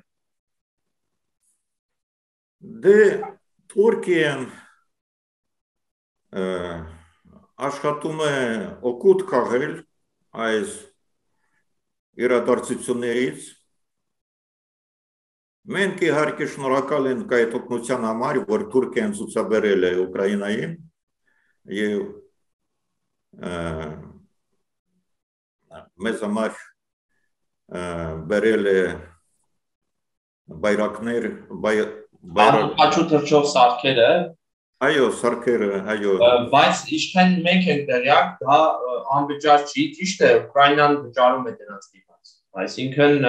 Դե Թուրքիան աշխատում է օգուտ քաղել այս իրադարձություններից։ Մենք իհարկե շնորհակալ ենք այդ օգնության համար, որ Թուրքիան ցուցաբերել է Ուկրաինային եւ մեզ համար բերել է բայրակներ, Աչու թռչող սարքերը, Այո, սարքերը, այո։ Բայց ինչքան մենք ենք տեղյակ, դա անվճար չի, ճիշտ է, Ուկրաինան վճարում է դրանց դիմաց։ Այսինքն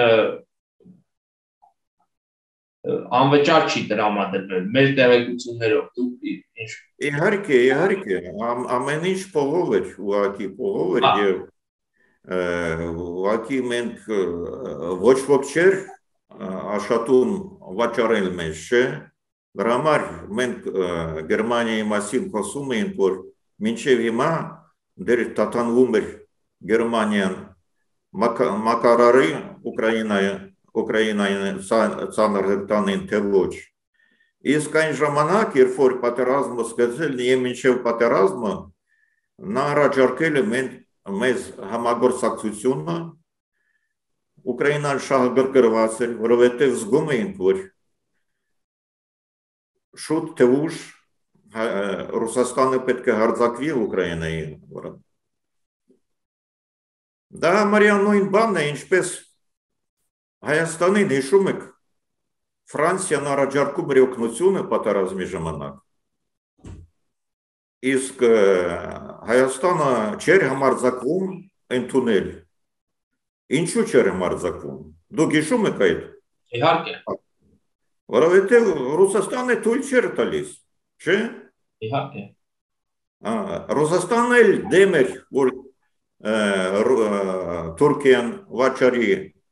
անվճար չի տրամադրվել մեր տեղեկություններով, դուք ինչ։ Իհարկե, ամեն ինչ փողով էր, ուղղակի փողով էր եւ ուղղակի մենք ոչ ոք չէր աշխատում վաճառել մեզ, չէ։ Դրա համար մենք Գերմանիայի մասին խոսում էինք, որ մինչև հիմա դեռ տատանվում էր Գերմանիան մակարարի Ուկրաինային ցաներ հրտանին թե ոչ։ Իսկ այն ժամանակ, երբ որ պատերազմը սկսել եւ մինչև պատերազմը նա առաջարկել է մեզ համագործակցությունը Ուկրաինան շահագրգռված էր, որովհետև զգում էինք, որ շուտ թե ուշ Ռուսաստանը պետք է հարձակվի Ուկրաինայի վրա։ Դա համարյա նույն բանն է, ինչպես Հայաստանին հիշում եք, Ֆրանսիան առաջարկում էր օգնությունը պատերազմի ժամանակ, իսկ Հայաստանը չէր համարձակվում ընդունել։ Ինչու չէր համարձակվում։ Դուք հիշում եք այդ։ Իհարկե։ Որովհետև Ռուսաստանը թույլ չէր տալիս, չէ։ Իհարկե։ Ռուսաստանն էլ դեմ էր, որ Թուրքիան վաճառի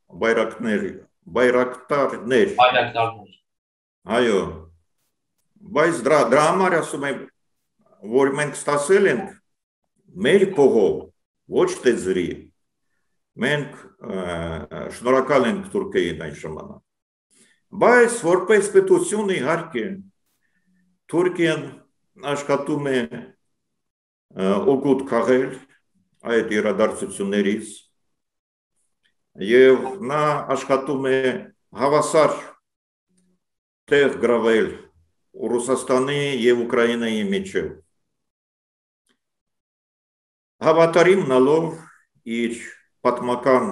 բայրակտարներ։ Այո։ Բայց դրա համար ասում եմ, որ մենք ստացել ենք մեր փողով, ոչ թե ձրի։ Մենք շնորհակալ ենք Թուրքիային այն ժամանակ։ Բայց որպես պետություն իհարկե Թուրքիան աշխատում է օգուտ քաղել այդ իրադարձություններից եւ նա աշխատում է հավասար տեղ գրավել Ռուսաստանի եւ Ուկրաինայի միջեւ։ Հավատարիմ նալով իր պատմական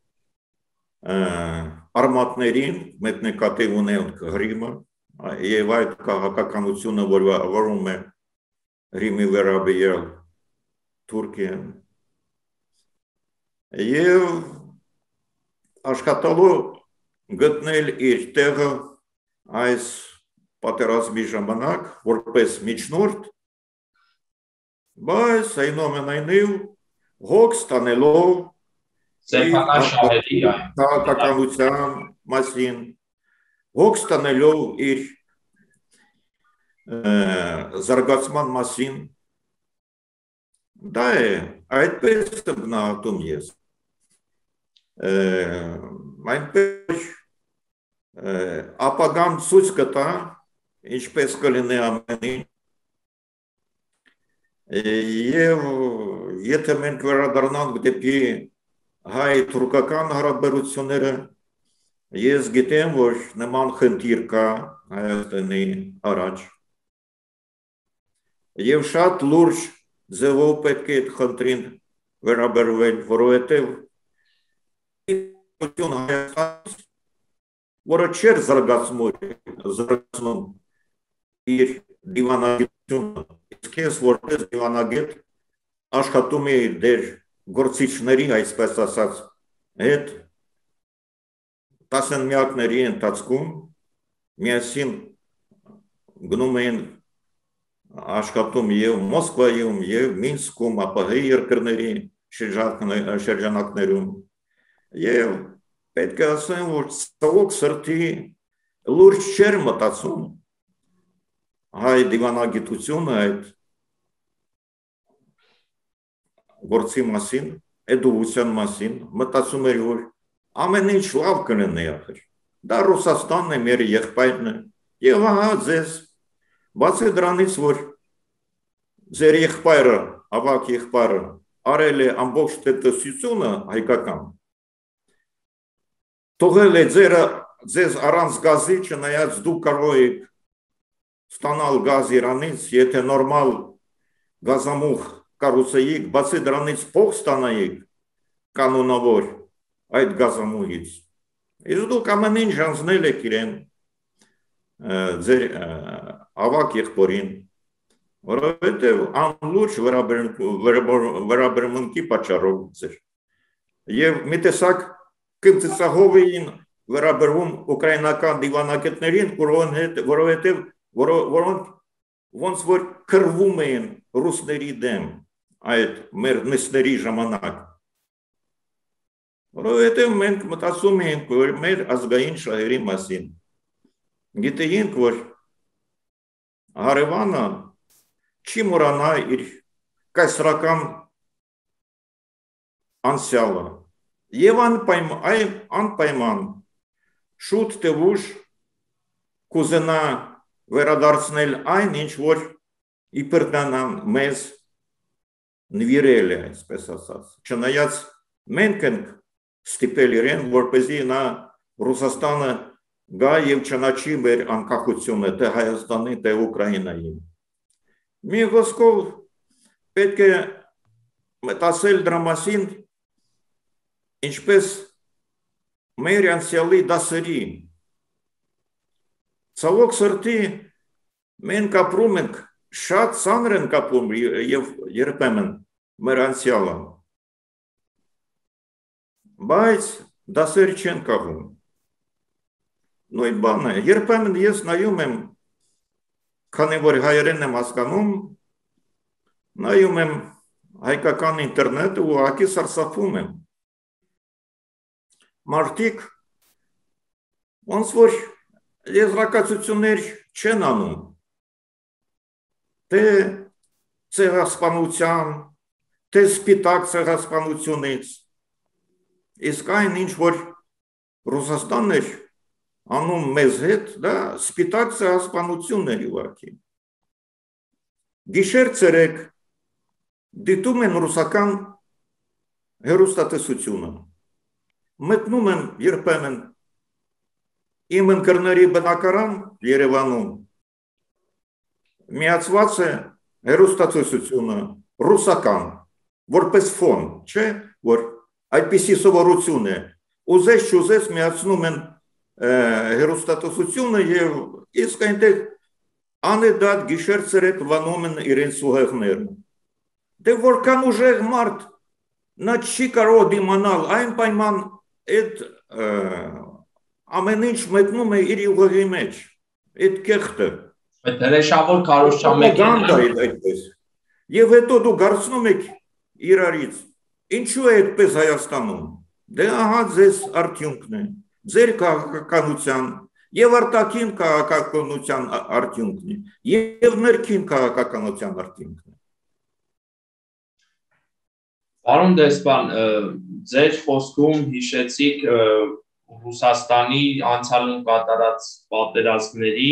արմատներին մեծ նկատի ունենք Ղրիմը եւ այդ քաղաքականությունը, որում է Ղրիմի վերաբերյալ Թուրքիան եւ աշխատալով գտնել իր տեղը այս պատերազմի ժամանակ որպես միջնորդ, բայց այնուամենայնիվ հոգ ստանելով սեփական շահերի քաղաքականության մասին, հոգ ստանելով իր զարգացման մասին, դա է, այդպես եմ գնահատում ես։ Այնպես ապագան ցույց կտա, ինչպես կլինի ամեն ինչ, եւ եթե մենք վերադառնանք դեպի հայ-թուրքական հարաբերությունները, ես գիտեմ, որ նման խնդիր կա Հայաստանի առաջ եւ շատ լուրջ ձևով պետք է այդ խնդրին վերաբերվել, որովհետեւ Հայաստանը, որը չէր զարգացնում իր դիվանագիտությունը, իսկ ես որպես դիվանագետ աշխատում էի դեր գործիչների, այսպես ասած, հետ տասնամյակների ընթացքում միասին գնում էին աշխատում եւ Մոսկվայում եւ Մինսկում, ԱՊՀ երկրների շրջանակներում եւ պետք է ասեմ, որ ցավոք սրտի լուրջ չէր մտածում հայ դիվանագիտությունը այդ գործի մասին, էդուկացիան մասին, մտածում էր, որ ամեն ինչ լավ կլինի ախր։ Դա Ռուսաստանն է, մեր եղբայրն է, եւ ահա ձեզ, բացի դրանից, որ ձեր եղբայրը, ավակ եղբայրը, արել է ամբողջ տնտեսությունը հայկական, թողել է ձեզ առանց գազի, չնայած դուք կարող եք ստանալ գազ Իրանից, եթե նորմալ գազամուղ կառուցեիք, բացի դրանից փող ստանայիք կանոնավոր այդ գազամուղից։ Իսկ դուք ամեն ինչ հանձնել եք իրեն ձեր ավակ եղբորին որովհետև անլուրջ վերաբերմունքի պատճառով էր։ Եվ մի տեսակ կմծծահով էին վերաբերվում ուկրաինական դիվանագետներին, որոնք ոնց որ քրվում էին ռուսների դեմ այդ մեր նիստերի ժամանակ։ Որովհետև մենք մտածում էինք, որ մեր ազգային շահերի մասին։ Գիտեինք, որ հարևանը չի մոռանա իր կայսրական անցյալը եւ անպայման շուտ թե ուշ կուզենա վերադարձնել այն, ինչ որ իբրդանան մեզ նվիրել է, այսպես ասած։ Չնայած մենք ենք ստիպել իրեն, որպեսզի նա Ռուսաստանը գա եւ չնաչի մեր անկախությունը թե Հայաստանի, թե Ուկրաինայի։ Մի խոսքով պետք է մտածել դրա մասին, ինչպես մեր անցյալի դասերի։ Ցավոք սրտի մենք ապրում ենք, շատ ծանր ենք ապրում եւ երբեմն մեր անցյալը, բայց դասեր չեն կաղում։ Նույն բանը, երբեմն ես նայում եմ, քանի որ հայերեն եմ հասկանում, նայում եմ հայկական ինտերնետը ու ուղղակի սարսափում եմ։ Մարդիկ ոնց որ եզրակացություններ չեն անում, թե ցեղասպանության, թե սպիտակ ցեղասպանությունից, իսկ այն ինչ որ Ռուսաստանն էր անում մեզ հետ, դա սպիտակ ցեղասպանությունն էր ուղղակի։ Գիշեր ցերեկ դիտում են ռուսական հեռուստատեսությունը, մտնում եմ երբեմն իմ ընկերների բնակարան Երևանում, միացված է հեռուստատեսությունը ռուսական, որպես ֆոն, չէ, որ այդպիսի սովորություն է, ուզես չուզես միացնում են հեռուստատեսությունը եւ իսկ այնտեղ անեդատ գիշեր ցերեկ վանում են իրենց ուղեղները։ Դե որքան ուժեղ մարդ, նա չի կարող դիմանալ այն պայման այդ ամեն ինչ մտնում է իր ուղեղի մեջ, այդ կեղտը։ Այդ հրեշավոր քարոզչամեկն այդպես։ Եվ հետո դու գարցնում եք իրարից, ինչու է այդպես Հայաստանում։ Դե ահա ձեզ արդյունքն է, ձեր քաղաքականության եւ արտաքին քաղաքականության արդյունքն է, եւ ներքին քաղաքականության արդյունքն է։ Պարոն դեսպան, ձեր խոսքում հիշեցիք Ռուսաստանի անցյալում կատարած պատերազմների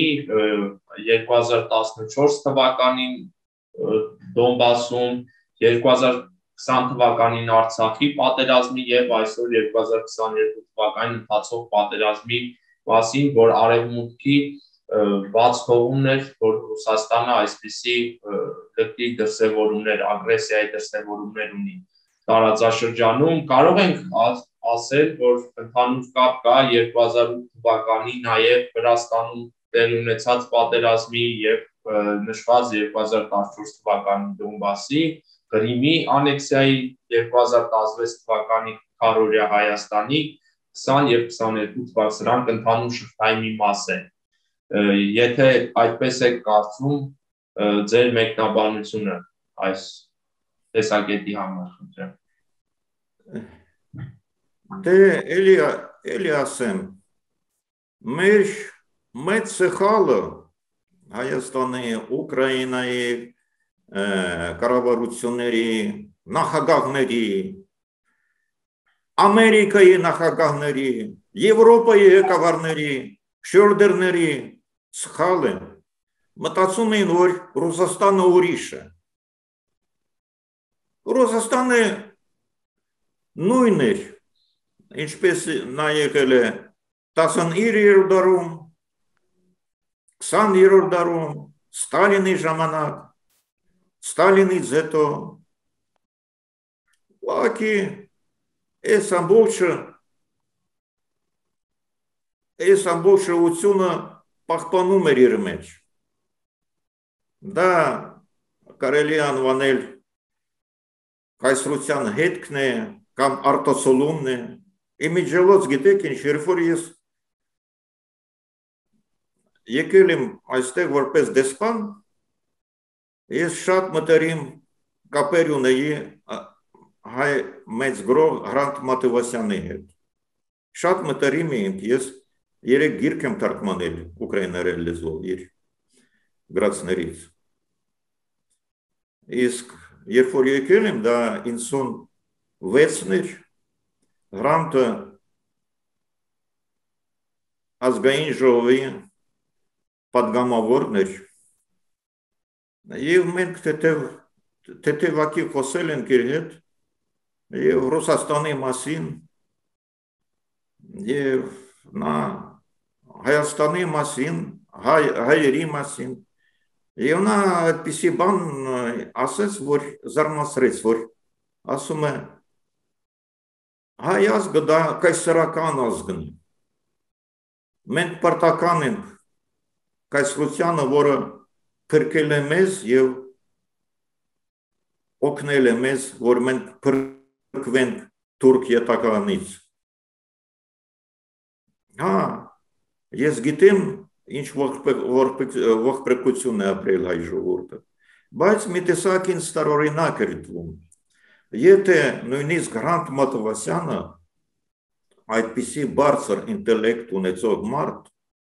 2014 թվականին Դոնբասում, 2020 թվականին Արցախի պատերազմի եւ այսօր 2022 թվականին ընթացող պատերազմի մասին, որ արևմուտքի բաց թողումն էր, որ Ռուսաստանը այսպիսի լկտի դրսևորումներ, ագրեսիայի դրսևորումներ ունի տարածաշրջանում, կարող ենք ասել, որ ընդհանուր կապ կա 2008 թվականի նաև Վրաստանում տեղի ունեցած պատերազմի եւ նշված 2014 թվականի Դոնբասի, Կրիմի անեքսիայի 2016 թվականի քարոզիա Հայաստանի 20 եւ 22 թվական սրանք ընդհանուր շղթայի մի մաս են։ Եթե այդպես է կարծում, ձեր մեկնաբանությունը այս տեսակետի համար, խնդրեմ։ Դե էլի ասեմ, մեր մեծ սխալը Հայաստանի, Ուկրաինայի կառավարությունների, նախագահների, Ամերիկայի նախագահների, Եվրոպայի ղեկավարների, շորդերների սխալ են։ Մտածում էին, որ Ռուսաստանը ուրիշ է։ Ռուսաստանը նույնն էր, ինչպես նա եղել է 19-րդ դարում, 20-րդ դարում, Ստալինի ժամանակ, Ստալինից հետո, ուղղակի այս ամբողջությունը պահպանում էր իր մեջ։ Դա կարելի անվանել կայսրության հետքն է կամ արտասոլումն է։ Իմիջելոց գիտեք ինչ, երբ որ ես եկել եմ այստեղ որպես դեսպան, ես շատ մտերիմ կապեր ունեի հայ մեծ գրող Հրանտ Մատևոսյանի հետ։ Շատ մտերիմ էինք, ես 3 գիրք եմ թարգմանել ուկրաիներեն լեզվով իր գրածներից։ Իսկ երբ որ եկել եմ, դա 96-ն էր, Հրանտը ազգային ժողովի պատգամավորն էր, և մենք թեթևակի խոսել ենք իր հետ, և Ռուսաստանի մասին, և նա Հայաստանի մասին, հայերի մասին, և նա այդպիսի բան ասեց, որ զարմացրեց, որ ասում է, հայ ազգը դա կայսերական ազգն է, մենք պարտական ենք կայսրությանը, որը փրկել է մեզ և օգնել է մեզ, որ մենք փրկվենք թուրք ետականից։ Հա, ես գիտեմ, ինչ ողբերգություն է ապրել հայ ժողովուրդը, բայց մի տեսակ ինձ տարօրինակ էր թվում, եթե նույնիսկ Հրանտ Մատևոսյանը այդպիսի բարձր ինտելեկտ ունեցող մարդ,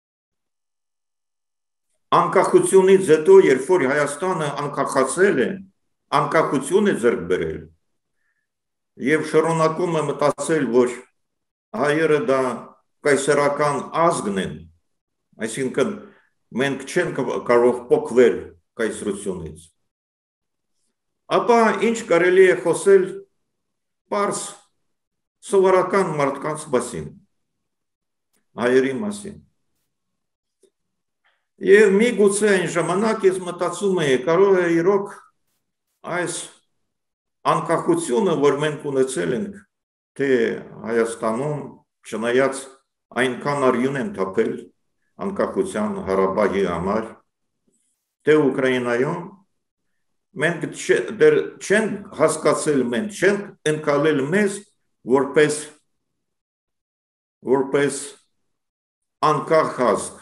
անկախությունից հետո, երբ որ Հայաստանը անկախացել է, անկախություն է ձեռք բերել, և շարունակում է մտածել, որ հայերը դա կայսերական ազգն են, այսինքն մենք չենք կարող փոխվել կայսրությունից, ապա ինչ կարելի է խոսել պարզ սովորական մարդկանց մասին, հայերի մասին։ Եվ միգուցե այն ժամանակ ես մտածում էի, կարող է իրոք այս անկախությունը, որ մենք ունեցել ենք, թե Հայաստանում, չնայած այնքան արյուն են թափել անկախության Ղարաբաղի համար, թե Ուկրաինայում, մենք դեռ չենք հասկացել, մենք չենք ընկալել մեզ որպես անկախ ազգ։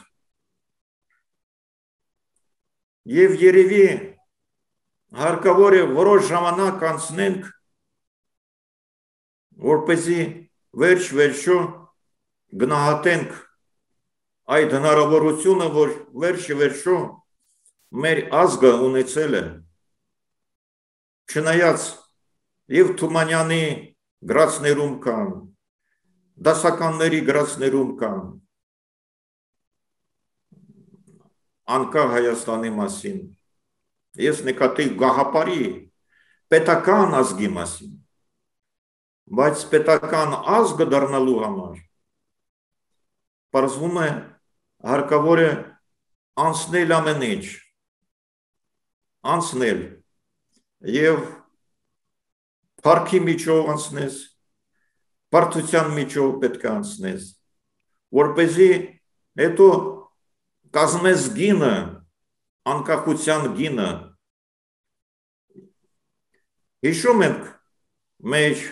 Եվ երևի հարկավոր է որոշ ժամանակ անցնենք, որպեսզի վերջ-վերջո գնահատենք այդ հնարավորությունը, որ վերջ-վերջո մեր ազգը ունեցել է, չնայած և Թումանյանի գրածներում կան, դասականների գրածներում կան, անկախ Հայաստանի մասին, ես նկատի գաղափարի պետական ազգի մասին, բայց պետական ազգը դառնալու համար պարզվում է հարկավոր է անցնել ամեն ինչ, անցնել և փառքի միջով անցնես, բարդության միջով պետք է անցնես, որպեսզի հետո կազմես գինը, անկախության գինը։ Հիշում ենք մեր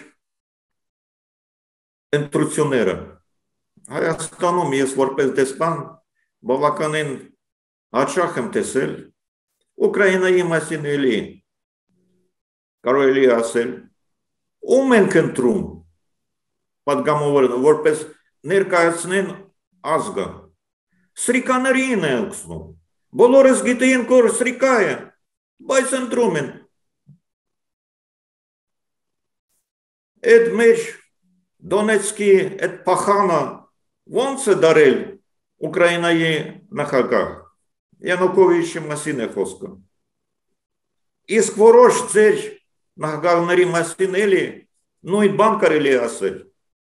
ընտրությունները։ Հայաստանում ես որպես դեսպան բավականին հաճախ եմ տեսել, Ուկրաինայի մասին էլի կարելի է ասել, ում ենք ընտրում պատգամավորները, որպես ներկայացնեն ազգը, սրիկաներին է ուղղում, բոլորս գիտեին, որ սրիկա է, բայց ընտրում են։ Այդ մեր Դոնեցկի այդ փախանը ոնց է դարել Ուկրաինայի նախագահ, Յանուկովիչի մասին է խոսքը։ Իսկ որոշ ձեր նախագահների մասին էլի նույն բան կարելի է ասել։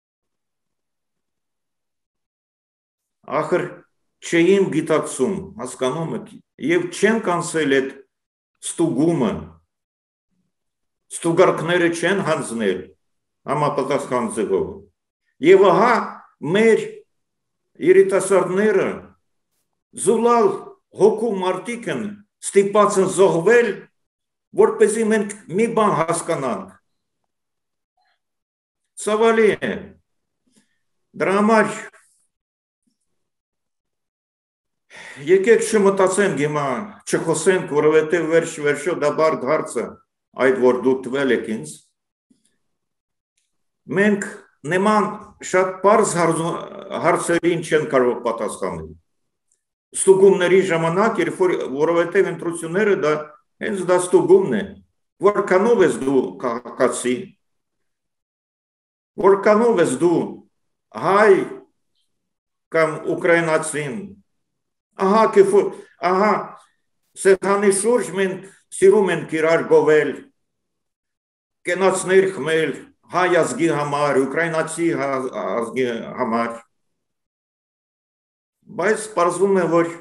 Ախր չէին գիտակցում, հասկանում եք, և չեն կանցել այդ ստուգումը, ստուգարկները չեն հանձնել համապատասխան ձևով։ Եվ ահա մեր երիտասարդները զուլալ հոգու մարդիկ են ստիպված են զոհվել որպեսզի մենք մի բան հասկանանք։ Ցավալի է։ Դրա համար եկեք չմտածենք հիմա, չխոսենք, որովհետև վերջ-վերջո դա բարդ հարց է, այդ որ դուք տվել եք ինձ։ Մենք նման շատ պարզ հարցերին չեն կարող պատասխանել։ Ստուգումների ժամանակ, որովհետև ընտրությունները դա հենց դա ստուգումն է, որքանով ես դու քաղաքացի, որքանով ես դու հայ կամ ուկրաինացին, ահա սեղանի շուրջ մենք սիրում ենք իրար գովել, կենացներ խմել, հայ ազգի համար, ուկրաինացի ազգի համար, բայց պարզվում է, որ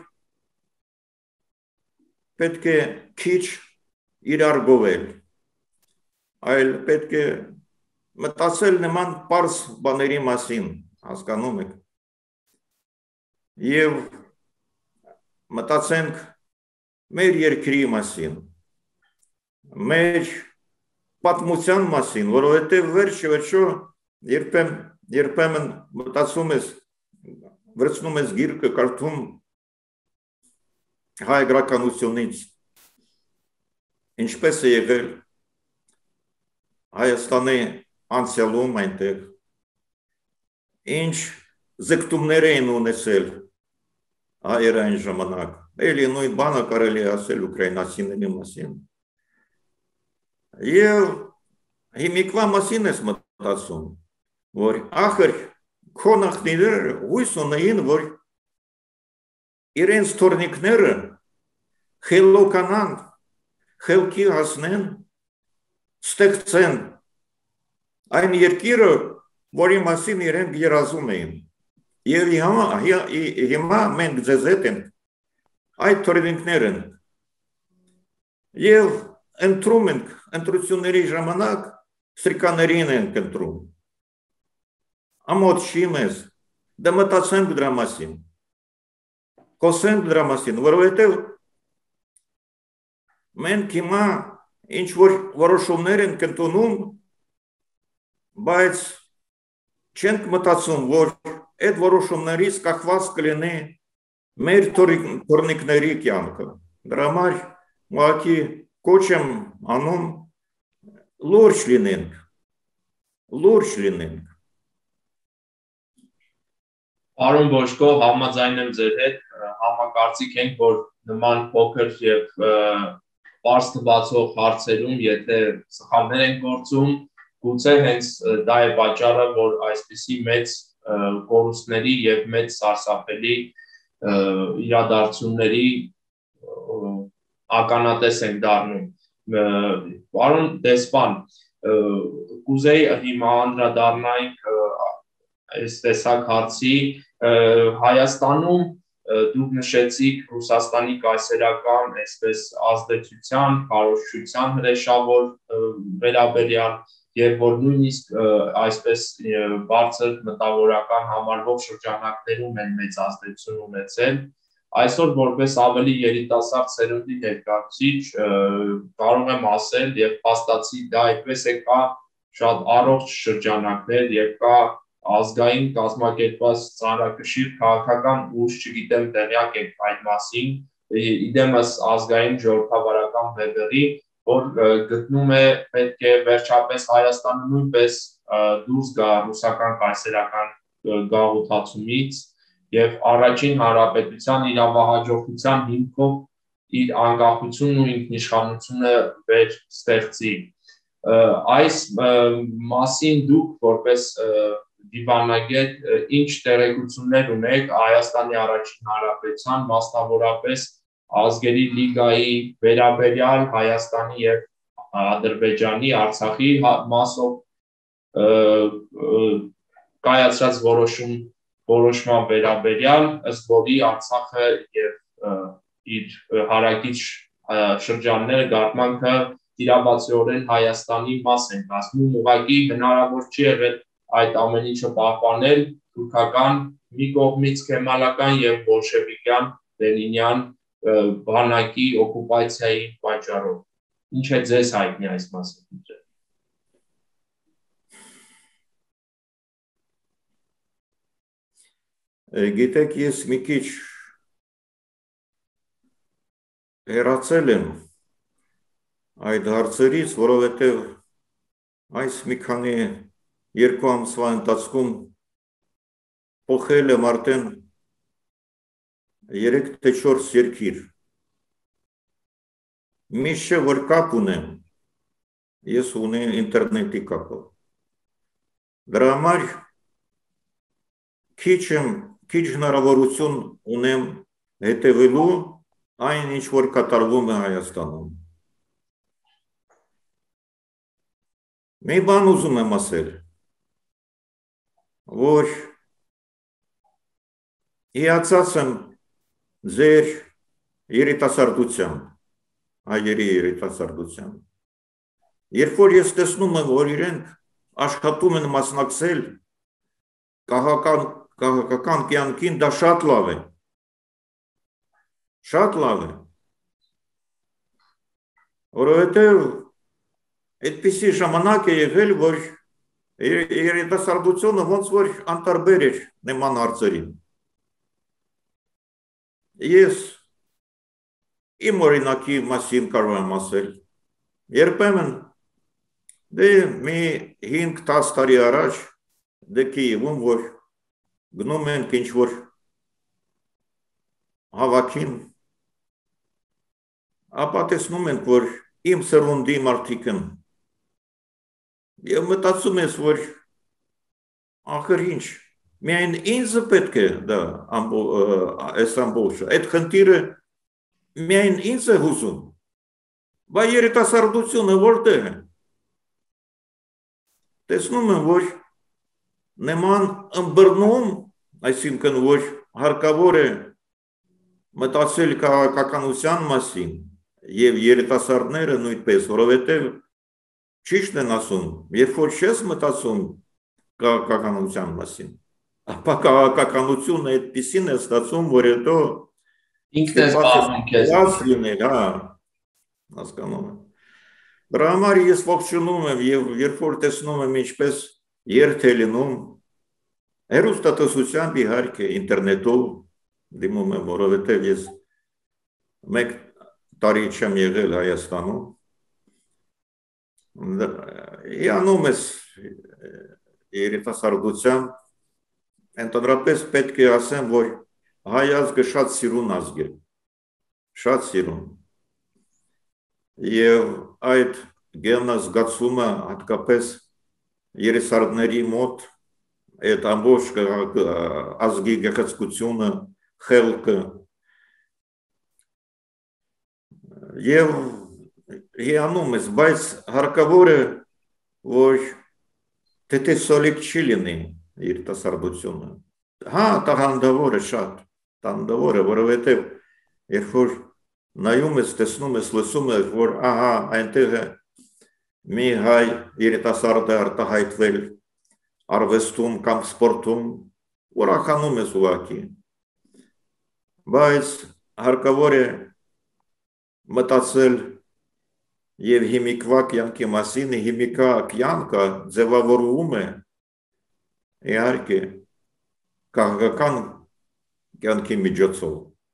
պետք է քիչ իրար գովել, այլ պետք է մտածել նման պարզ բաների մասին, հասկանում եք, և մտածենք մեր երկրի մասին, մեր պատմության մասին, որովհետև վերջ-վերջո երբեմն մտածում ես, վրցնում ես գիրկը կարդում հայ գրականությունից, ինչպես է եղել Հայաստանի անցյալում այնտեղ, ինչ ձգտումներ էին ունեցել հայերը այն ժամանակ, էլի նույն բանը կարելի է ասել ուկրաինացիների մասին, և հիմիկվա մասին ես մտածում, որ ախր քո նախնիները հույս ունեին, որ իրենց թորնիկները խելոկանան, խելքի հասնեն, ստեղծեն այն երկիրը, որի մասին իրենք երազում էին, և հիմա մենք ձեզ հետ ենք այդ թորնիկներն, և ընտրում ենք, ընտրությունների ժամանակ սրիկաներին ենք ընտրում, ամոթ չի մեզ, դա մտածենք դրա մասին, խոսենք դրա մասին, որովհետև մենք հիմա ինչ-որ որոշումներ ենք ընդունում, բայց չենք մտածում, որ այդ որոշումներից կախված կլինի մեր թորնիկների կյանքը, դրա համար ուղղակի կոչ եմ անում լուրջ լինենք, լուրջ լինենք։ Պարոն Բոշկո, համաձայն եմ ձեր հետ, համակարծիք ենք, որ նման փոքր և պարզ թվացող հարցերում, եթե սխալներ են գործում, գուցե հենց դա է պատճառը, որ այսպիսի մեծ կորուստների և մեծ սարսափելի իրադարձությունների ականատես ենք դառնում։ Պարոն դեսպան, կուզեի հիմա անդրադառնանք այս տեսակ հարցի, Հայաստանում դուք նշեցիք Ռուսաստանի կայսերական այսպես ազդեցության, քարոզչության հրեշավոր վերաբերյալ, և որ նույնիսկ այսպես բարձր մտավորական համարվող շրջանակներում են մեծ ազդեցություն ունեցել, այսօր որպես ավելի երիտասարդ սերունդի ներկայացուցիչ կարող եմ ասել և փաստացի դա այդպես է, կա շատ առողջ շրջանակներ և կա ազգային կազմակերպված ծանրակշիռ քաղաքական ուժ, չգիտեմ տեղյակ եք այդ մասին, իդեմս ազգային ժողովրդավարական բևեռի, որ գտնում է պետք է վերջապես Հայաստանը նույնպես դուրս գա ռուսական կայսերական գաղութացումից և առաջին հանրապետության իրավահաջորդության հիմքով իր անկախությունն ու ինքնիշխանությունը վերստեղծի։ Այս մասին դուք որպես դիվանագետ ինչ տեղեկություններ ունեք Հայաստանի առաջին հանրապետության, մասնավորապես ազգերի լիգայի վերաբերյալ Հայաստանի և Ադրբեջանի, Արցախի մասով կայացրած որոշման վերաբերյալ, ըստ որի Արցախը և իր հարակից շրջանները գաղթմանքը տիրապետորեն Հայաստանի մաս են կազմում, ուղղակի հնարավոր չի եղել այդ ամեն ինչը պահպանել թուրքական մի կողմից քեմալական և բոլշևիկյան լենինյան բանակի օկուպացիայի պատճառով։ Ինչ է ձեզ հայտնի այս մասին։ Գիտեք, ես մի քիչ հեռացել եմ այդ հարցերից, որովհետև այս մի քանի երկու ամսվա ընթացքում փոխել եմ արդեն 3 թե 4 երկիր։ Միշտ որ կապ ունեմ, ես ունեմ ինտերնետի կապը։ Դրա համար քիչ հնարավորություն ունեմ հետևելու այն, ինչ որ կատարվում է Հայաստանում։ Մի բան ուզում եմ ասել, որ հիացած եմ ձեր երիտասարդությամբ, հայերի երիտասարդությամբ։ Երբ որ ես տեսնում եմ, որ իրենք աշխատում են մասնակցել քաղաքական կյանքին, դա շատ լավ է։ Շատ լավ է։ Որովհետև այդպիսի ժամանակ է եղել, որ երիտասարդությունը ոնց որ անտարբեր էր նման հարցերին։ Ես իմ օրինակի մասին կարող եմ ասել, երբեմն մի 5-10 տարի առաջ Կիևում, որ գնում ենք ինչ-որ հավաքին, ապա տեսնում ենք, որ իմ սերունդի մարդիկ են, և մտածում ես, որ ախր ինչ, միայն ինձ պետք է դա այս ամբողջը, այդ խնդիրը միայն ինձ է հուզում, բա երիտասարդությունը որտեղ է։ Տեսնում եմ, որ նման ըմբռնում, այսինքն, որ հարկավոր է մտածել քաղաքականության մասին և երիտասարդները նույնպես, որովհետև ճիշտ են ասում, երբ որ չես մտածում քաղաքականության մասին, ապա քաղաքականությունը այդպիսին է ստացվում, որ հետո ինքն է զբաղվում քեզ լինել, հասկանում եմ։ Դրա համար ես ողջունում եմ և երբ որ տեսնում եմ ինչպես երթ է լինում, հեռուստատեսությամբ իհարկե ինտերնետով դիմում եմ, որովհետև ես 1 տարի չեմ եղել Հայաստանում, հիանում ես երիտասարդությամբ, ընդհանրապես պետք է ասեմ, որ հայ ազգը շատ սիրուն ազգ է, շատ սիրուն, և այդ գերազգացումը հատկապես երիտասարդների մոտ, այդ ամբողջ ազգի գեղեցկությունը, խելքը, և հիանում ես, բայց հարկավոր է, որ թեթևսոլիկ չի լինի երիտասարդությունը։ Տաղանդավոր է շատ, տաղանդավոր է, որովհետև երբ որ նայում ես, տեսնում ես, լսում ես, որ այնտեղ է մի հայ երիտասարդ է արտահայտվել արվեստում կամ սպորտում, ուրախանում ես ուղղակի, բայց հարկավոր է մտածել և հիմիկվա կյանքի մասին, հիմիկվա կյանքը ձևավորվում է իհարկե քաղաքական կյանքի միջոցով,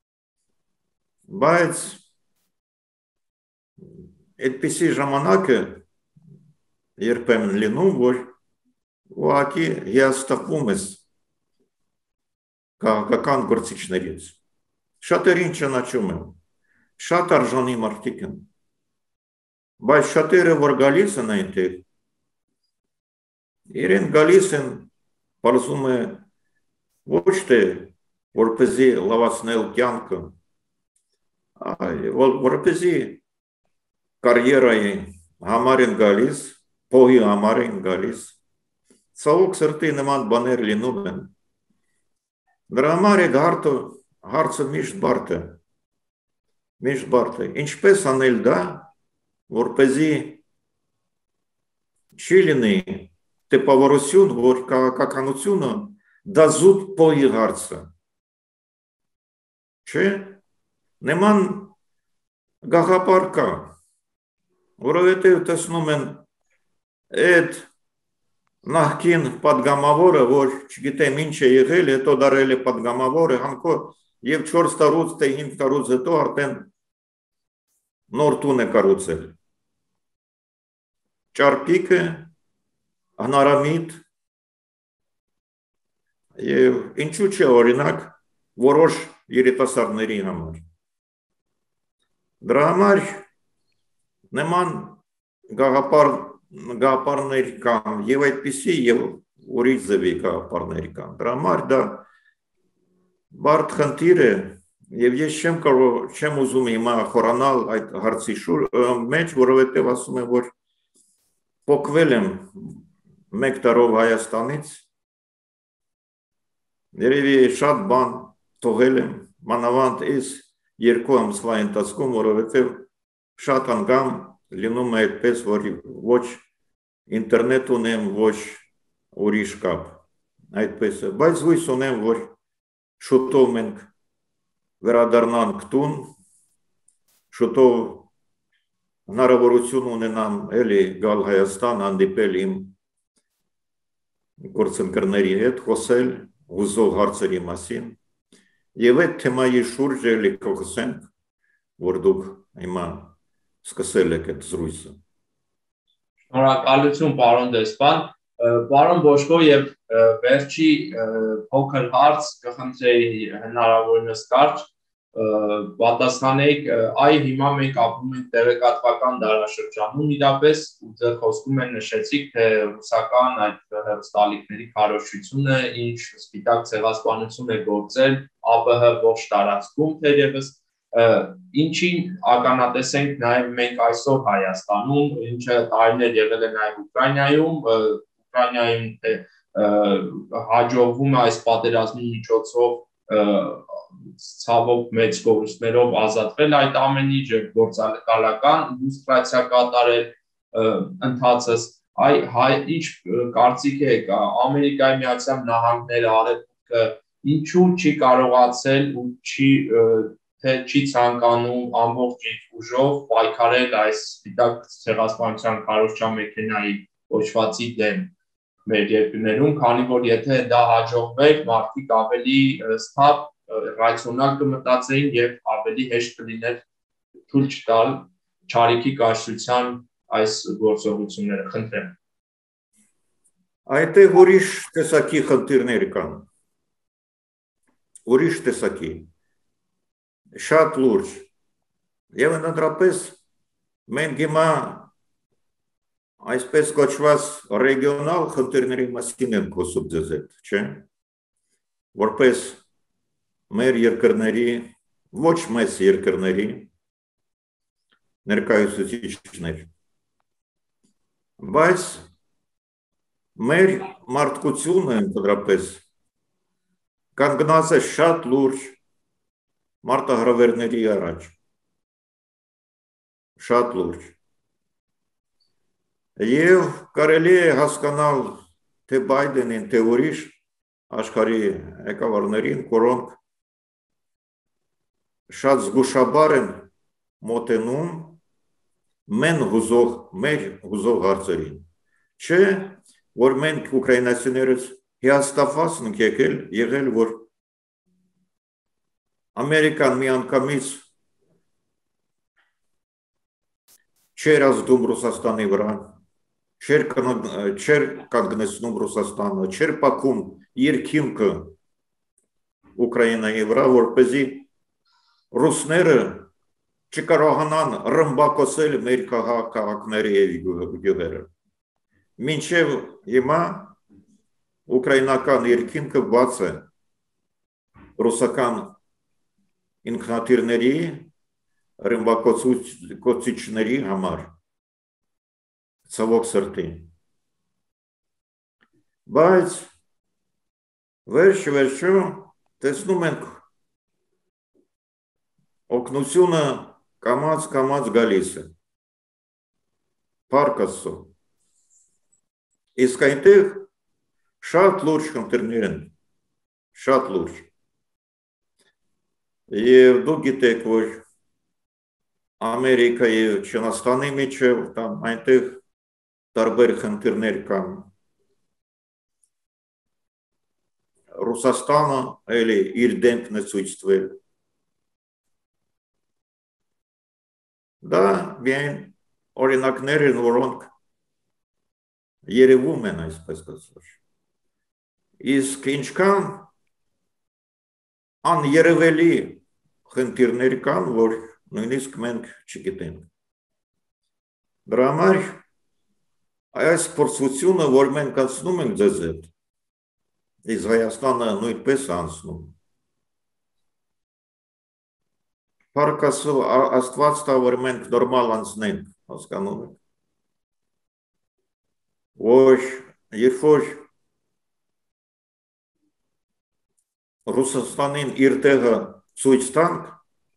բայց այդպիսի ժամանակը երբեմն լինում, որ ուղղակի հիասթափվում ես քաղաքական գործիչներից, շատերին ճանաչում եմ, շատ արժանի մարդիկ են, բայց շատերը, որ գալիս են այնտեղ, իրեն գալիս են, պարզում է ոչ թե որպեսզի լավացնել կյանքը, որպեսզի կարիերայի համար են գալիս, փողի համար են գալիս, ցավոք սրտի նման բաներ լինում են։ Դրա համար այդ հարցը միշտ բարդ է, ինչպես անել դա, որպեսզի չի լինի տպավորություն, որ քաղաքականությունը դա զուտ փողի հարցը, չէ, նման գաղափար կա, որովհետև տեսնում են այդ նախքին պատգամավորը, որ չգիտեմ ինչ է եղել, հետո դարել է պատգամավորը, հանքո եւ 4 տարուց թե 5 տարուց հետո արդեն նոր տուն է կառուցել։ Ճարպիկը, հնարամիտ եւ ինչու՞ չէ օրինակ որոշ երիտասարդների համար։ Դրա համար նման գաղափարներ կան եւ այդպիսի եւ ուրիշ ձևի գաղափարներ կան։ Դրա համար դա բարդ խնդիր է եւ ես չեմ ուզում հիմա խորանալ այդ հարցի մեջ, որովհետեւ ասում եմ, որ փոկվել եմ 1 տարով Հայաստանից, երևի շատ բան թողել եմ, մանավանդ այս 2 ամսվա ընթացքում, որովհետեւ շատ անգամ լինում է այդպես, որ ոչ ինտերնետ ունեմ, ոչ ուրիշ կապ, այդպես է, բայց հույս ունեմ, որ շուտով մենք վերադառնանք տուն, շուտով հնարավորություն ունենամ էլի գալ Հայաստան, հանդիպել իմ գործընկերների հետ, խոսել հուզող հարցերի մասին եւ այդ թեմայի շուրջ էլի կխոսենք, որ դուք հիմա սկսել եք այդ զրույցը։ Շնորհակալություն, պարոն դեսպան, պարոն Բոշկո եւ վերջի փոքր հարց կխնդրեի հնարավորինս կարճ պատասխանեիք, այ հիմա մենք ապրում ենք տեղեկատվական դարաշրջանում իրապես ու ձեր խոսքում են նշեցիք, թե ռուսական այդ հեռուստալիքների քարոզչությունը ինչ սպիտակ ցեղասպանություն է գործել ԱՊՀ ողջ տարածքում թերևս ինչին ականատես ենք նաև մենք այսօր Հայաստանում, ինչը տարիներ եղել է նաև Ուկրաինայում հաջողվում է այս պատերազմի միջոցով ցավոք մեծ կորուստներով ազատվել այդ ամենից գործակալական իլյուստրացիա կատարել ընթացս ինչ կարծիք եք Ամերիկայի Միացյալ Նահանգները արևմուտքը ինչու չի կարողացել ու չի ցանկանում ամբողջ ուժով պայքարել այս սպիտակ ցեղասպանության քարոզչական մեքենայի կոչվածի դեմ մեր երկրներում, քանի որ եթե դա հաջողվեր, մարդիկ ավելի սթափ ռացիոնալ կմտածեին եւ ավելի հեշտ կլիներ թույլ չտալ ճարիքի կայսրության այս գործողությունները, խնդրեմ։ Այդտեղ ուրիշ տեսակի խնդիրներ կան։ Ուրիշ տեսակի։ Շատ լուրջ։ Եվ ընդհանրապես մենք հիմա այսպես կոչված ռեգիոնալ խնդիրների մասին ենք խոսում ձեզ հետ, չէ՞։ Որպես մեր երկրների, ոչ մեծ երկրների ներկայացուցիչներ։ Բայց մեր մարդկությունը ընդհանրապես կանգնած է շատ լուրջ մարտահրավերների առաջ։ Շատ լուրջ։ Եվ կարելի է հասկանալ թե Բայդենին, թե ուրիշ աշխարհի ղեկավարներին, որոնք շատ զգուշաբար են մոտենում մեր հուզող հարցերին։ Չէ, որ մենք ուկրաինացիներս հիասթափված ենք եղել, որ Ամերիկան միանգամից չէր ազդում Ռուսաստանի վրա, չէր կանգնեցնում Ռուսաստանը, չէր պակում երկինքը Ուկրաինայի վրա, որպեսզի ռուսները չկարողանան ռմբակոծել մեր քաղաքները եւ գյուղերը։ Մինչեւ հիմա ուկրաինական երկինքը բաց է ռուսական ինքնաթիռների ռմբակոծիչների համար, ցավոք սրտի։ Բայց վերջ-վերջո տեսնում ենք օգնությունը կամաց գալիս է։ Փառք Աստծո։ Իսկ այնտեղ շատ լուրջ խնդիրներ են, շատ լուրջ։ Եվ դուք գիտեք, որ Ամերիկայի եւ Չինաստանի միջև կամ այնտեղ տարբեր խնդիրներ կան։ Ռուսաստանը էլի իր դեմքն է ցույց տվել։ Դա միայն օրինակներ են, որոնք երևում են, այսպես ասած։ Իսկ ինչքան աներևելի խնդիրներ կան, որ նույնիսկ մենք չգիտենք։ Դրա համար այս փորձությունը, որ մենք անցնում ենք ձեզ հետ, իսկ Հայաստանը նույնպես անցնում։ Փառք Աստված տա, որ մենք նորմալ անցնենք, հասկանում եք։ Որ երբ որ Ռուսաստանին իր տեղը ցույց տանք,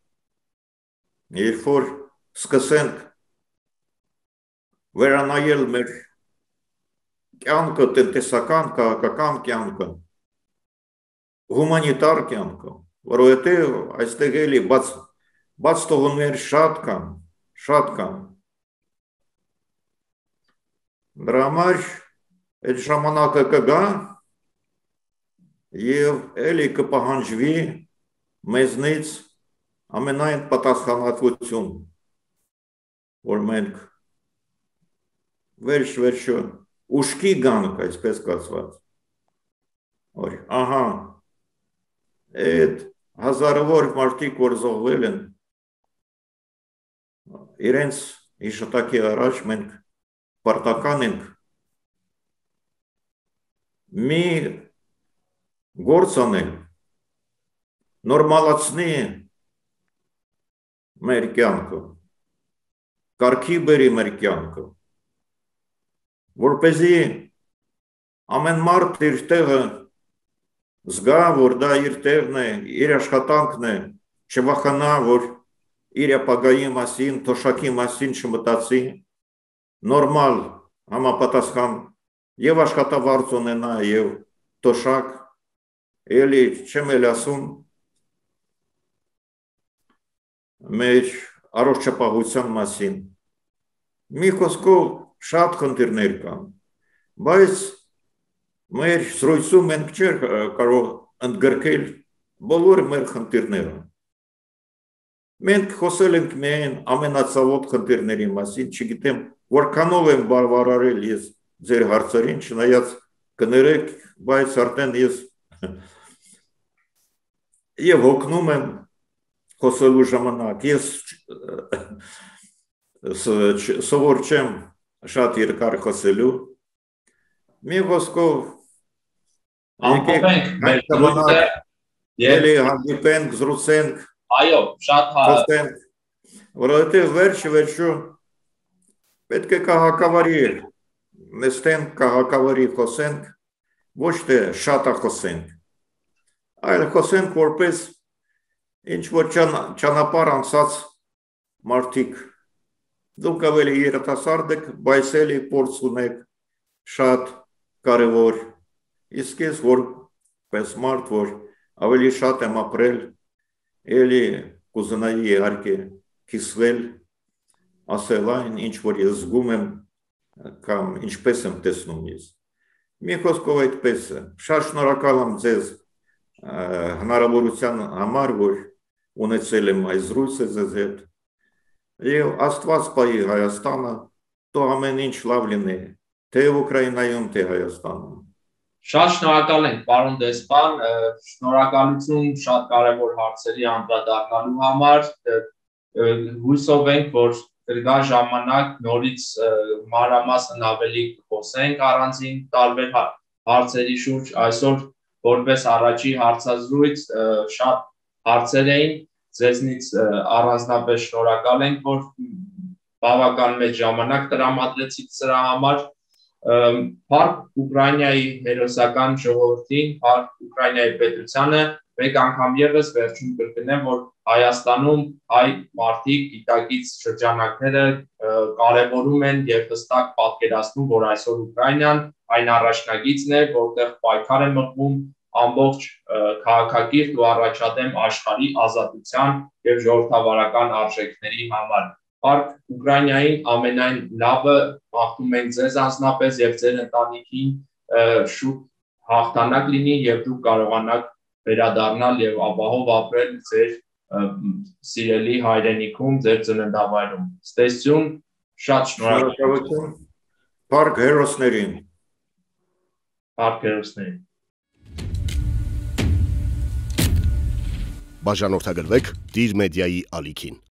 երբ որ սկսենք վերանայել մեր կյանքը, տնտեսական, քաղաքական կյանքը, հումանիտար կյանքը, որովհետև այստեղ էլի բաց թողումներ շատ կան։ Դրա համար այդ ժամանակը կգա եւ էլի կպահանջվի մեզնից ամենայն պատասխանատվություն, որ մենք վերջ-վերջը ուշքի գանք, այսպես կասված, որ ահա այդ հազարավոր մարդիկ, որ զոհվել են, իրենց հիշատակի առաջ մենք պարտական ենք մի գործ անել, նորմալացնի մեր կյանքը, կարգի բերի մեր կյանքը, որպեսզի ամեն մարդ իր տեղը զգա, որ դա իր տեղն է, իր աշխատանքն է, չվախենա, որ իր ապագայի մասին, թոշակի մասին չմտածի, նորմալ համապատասխան եւ աշխատավարձ ունենա եւ թոշակ, էլի չեմ էլ ասում մեր առողջապահության մասին։ Մի խոսքով շատ խնդիրներ կան, բայց մեր զրույցում մենք չենք կարող ընդգրկել բոլոր մեր խնդիրները։ Մենք խոսել ենք միայն ամենացավոտ խնդիրների մասին, չգիտեմ որքանով եմ բավարարել ես ձեր հարցերին, չնայած կներեք, բայց արդեն ես եւ հոգնում եմ խոսելու ժամանակ, ես սովոր չեմ շատ երկար խոսելու, մի խոսքով եկեք հանդիպենք, զրուցենք, այո, շատ խոսենք, որովհետև վերջը պետք է քաղաքավարի նստենք, քաղաքավարի խոսենք, ոչ թե շատախոսենք, այլ խոսենք որպես ինչ-որ ճանապարհ անցած մարդիկ, դուք ավելի երիտասարդ եք, բայց էլի փորձ ունեք շատ կարևոր, իսկ ես որպես մարդ, որ ավելի շատ եմ ապրել, էլի կուզենայի իհարկե կիսվել, ասել այն, ինչ որ ես զգում եմ, կամ ինչպես եմ տեսնում ես։ Մի խոսքով այդպես է, շատ շնորհակալ եմ ձեզ հնարավորության համար, որ ունեցել եմ այս զրույցը ձեզ հետ, եւ Աստված պահի Հայաստանը, թող ամեն ինչ լավ լինի, թե Ուկրաինայում, թե Հայաստանում։ Շատ շնորհակալ ենք, պարոն դեսպան, շնորհակալություն շատ կարևոր հարցերի անդրադառնալու համար, հույսով ենք, որ կգա ժամանակ նորից մանրամասն ավելի խոսենք առանձին տարբեր հարցերի շուրջ, այսօր որպես առաջի հարցազրույց շատ հարցեր էին, ձեզնից առանձնապես շնորհակալ ենք, որ բավական մեծ ժամանակ տրամադրեցիք սրա համար, Փառք Ուկրաինայի հերոսական ժողովրդին, փառք Ուկրաինայի պետությանը, մեկ անգամ ևս վերջում կրկնեմ, որ Հայաստանում հայ մարդիկ գիտակից շրջանակները կարևորում են եւ հստակ պատկերացնում, որ այսօր Ուկրաինան այն առաջնագիծն է, որտեղ պայքար է մղվում ամբողջ քաղաքակիրթ ու առաջադեմ աշխարհի ազատության եւ ժողովրդավարական արժեքների համար։ Փառք Ուկրաինային, ամենայն լավը մաղթում ենք ձեզ անձնապես եւ ձեր ընտանիքին շուտ հաղթանակ լինի եւ դուք կարողանաք վերադառնալ եւ ապահով ապրել ձեր սիրելի հայրենիքում, ձեր ծննդավայրում։ Ստեսություն, շատ շնորհակալություն։ Փառք հերոսներին։ Փառք հերոսներին։ Բաժանորդագրվեք Դիր մեդիայի ալիքին։